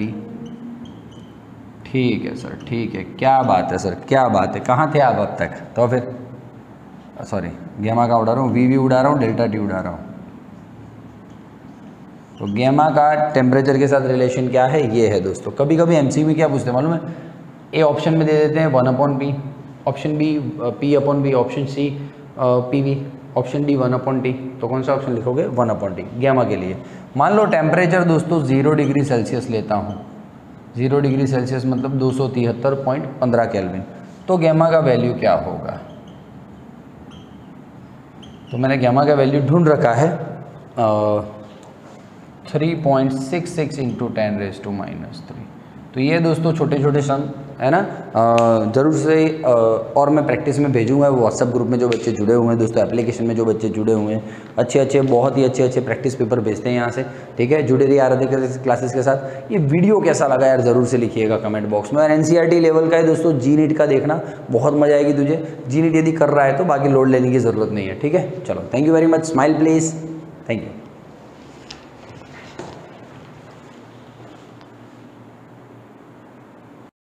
ठीक है सर, ठीक है, क्या बात है सर, क्या बात है। कहाँ थे आप अब तक? तो फिर सॉरी, गैमा का उड़ा रहा हूँ, V उड़ा रहा हूँ, डेल्टा T उड़ा रहा हूँ। तो गैमा का टेम्परेचर के साथ रिलेशन क्या है, ये है दोस्तों। कभी कभी MCQ में क्या पूछते हैं मालूम है? ए ऑप्शन में दे देते हैं 1/P, option B P/B, option C PV, option D 1/T। तो कौन सा ऑप्शन लिखोगे? 1/T गैमा के लिए। मान लो टेम्परेचर दोस्तों 0 डिग्री सेल्सियस लेता हूँ, 0 डिग्री सेल्सियस मतलब 273.15 केल्विन। तो गैमा का वैल्यू क्या होगा? तो मैंने गैमा का वैल्यू ढूंढ रखा है 3.66 × 10⁻⁻3। तो ये दोस्तों छोटे छोटे सम है ना, ज़रूर से और मैं प्रैक्टिस में भेजूंगा व्हाट्सएप ग्रुप में जो बच्चे जुड़े हुए हैं दोस्तों, एप्लीकेशन में जो बच्चे जुड़े हुए हैं, बहुत ही अच्छे प्रैक्टिस पेपर भेजते हैं यहाँ से। ठीक है, जुड़े रहिए आराध्या क्लासेस के साथ। ये वीडियो कैसा लगा यार ज़रूर से लिखिएगा कमेंट बॉक्स में। और NCERT लेवल का है दोस्तों, G-NET का देखना, बहुत मजा आएगी तुझे। G-NET यदि कर रहा है तो बाकी लोड लेने की ज़रूरत नहीं है। ठीक है, चलो, thank you very much, smile please, thank you.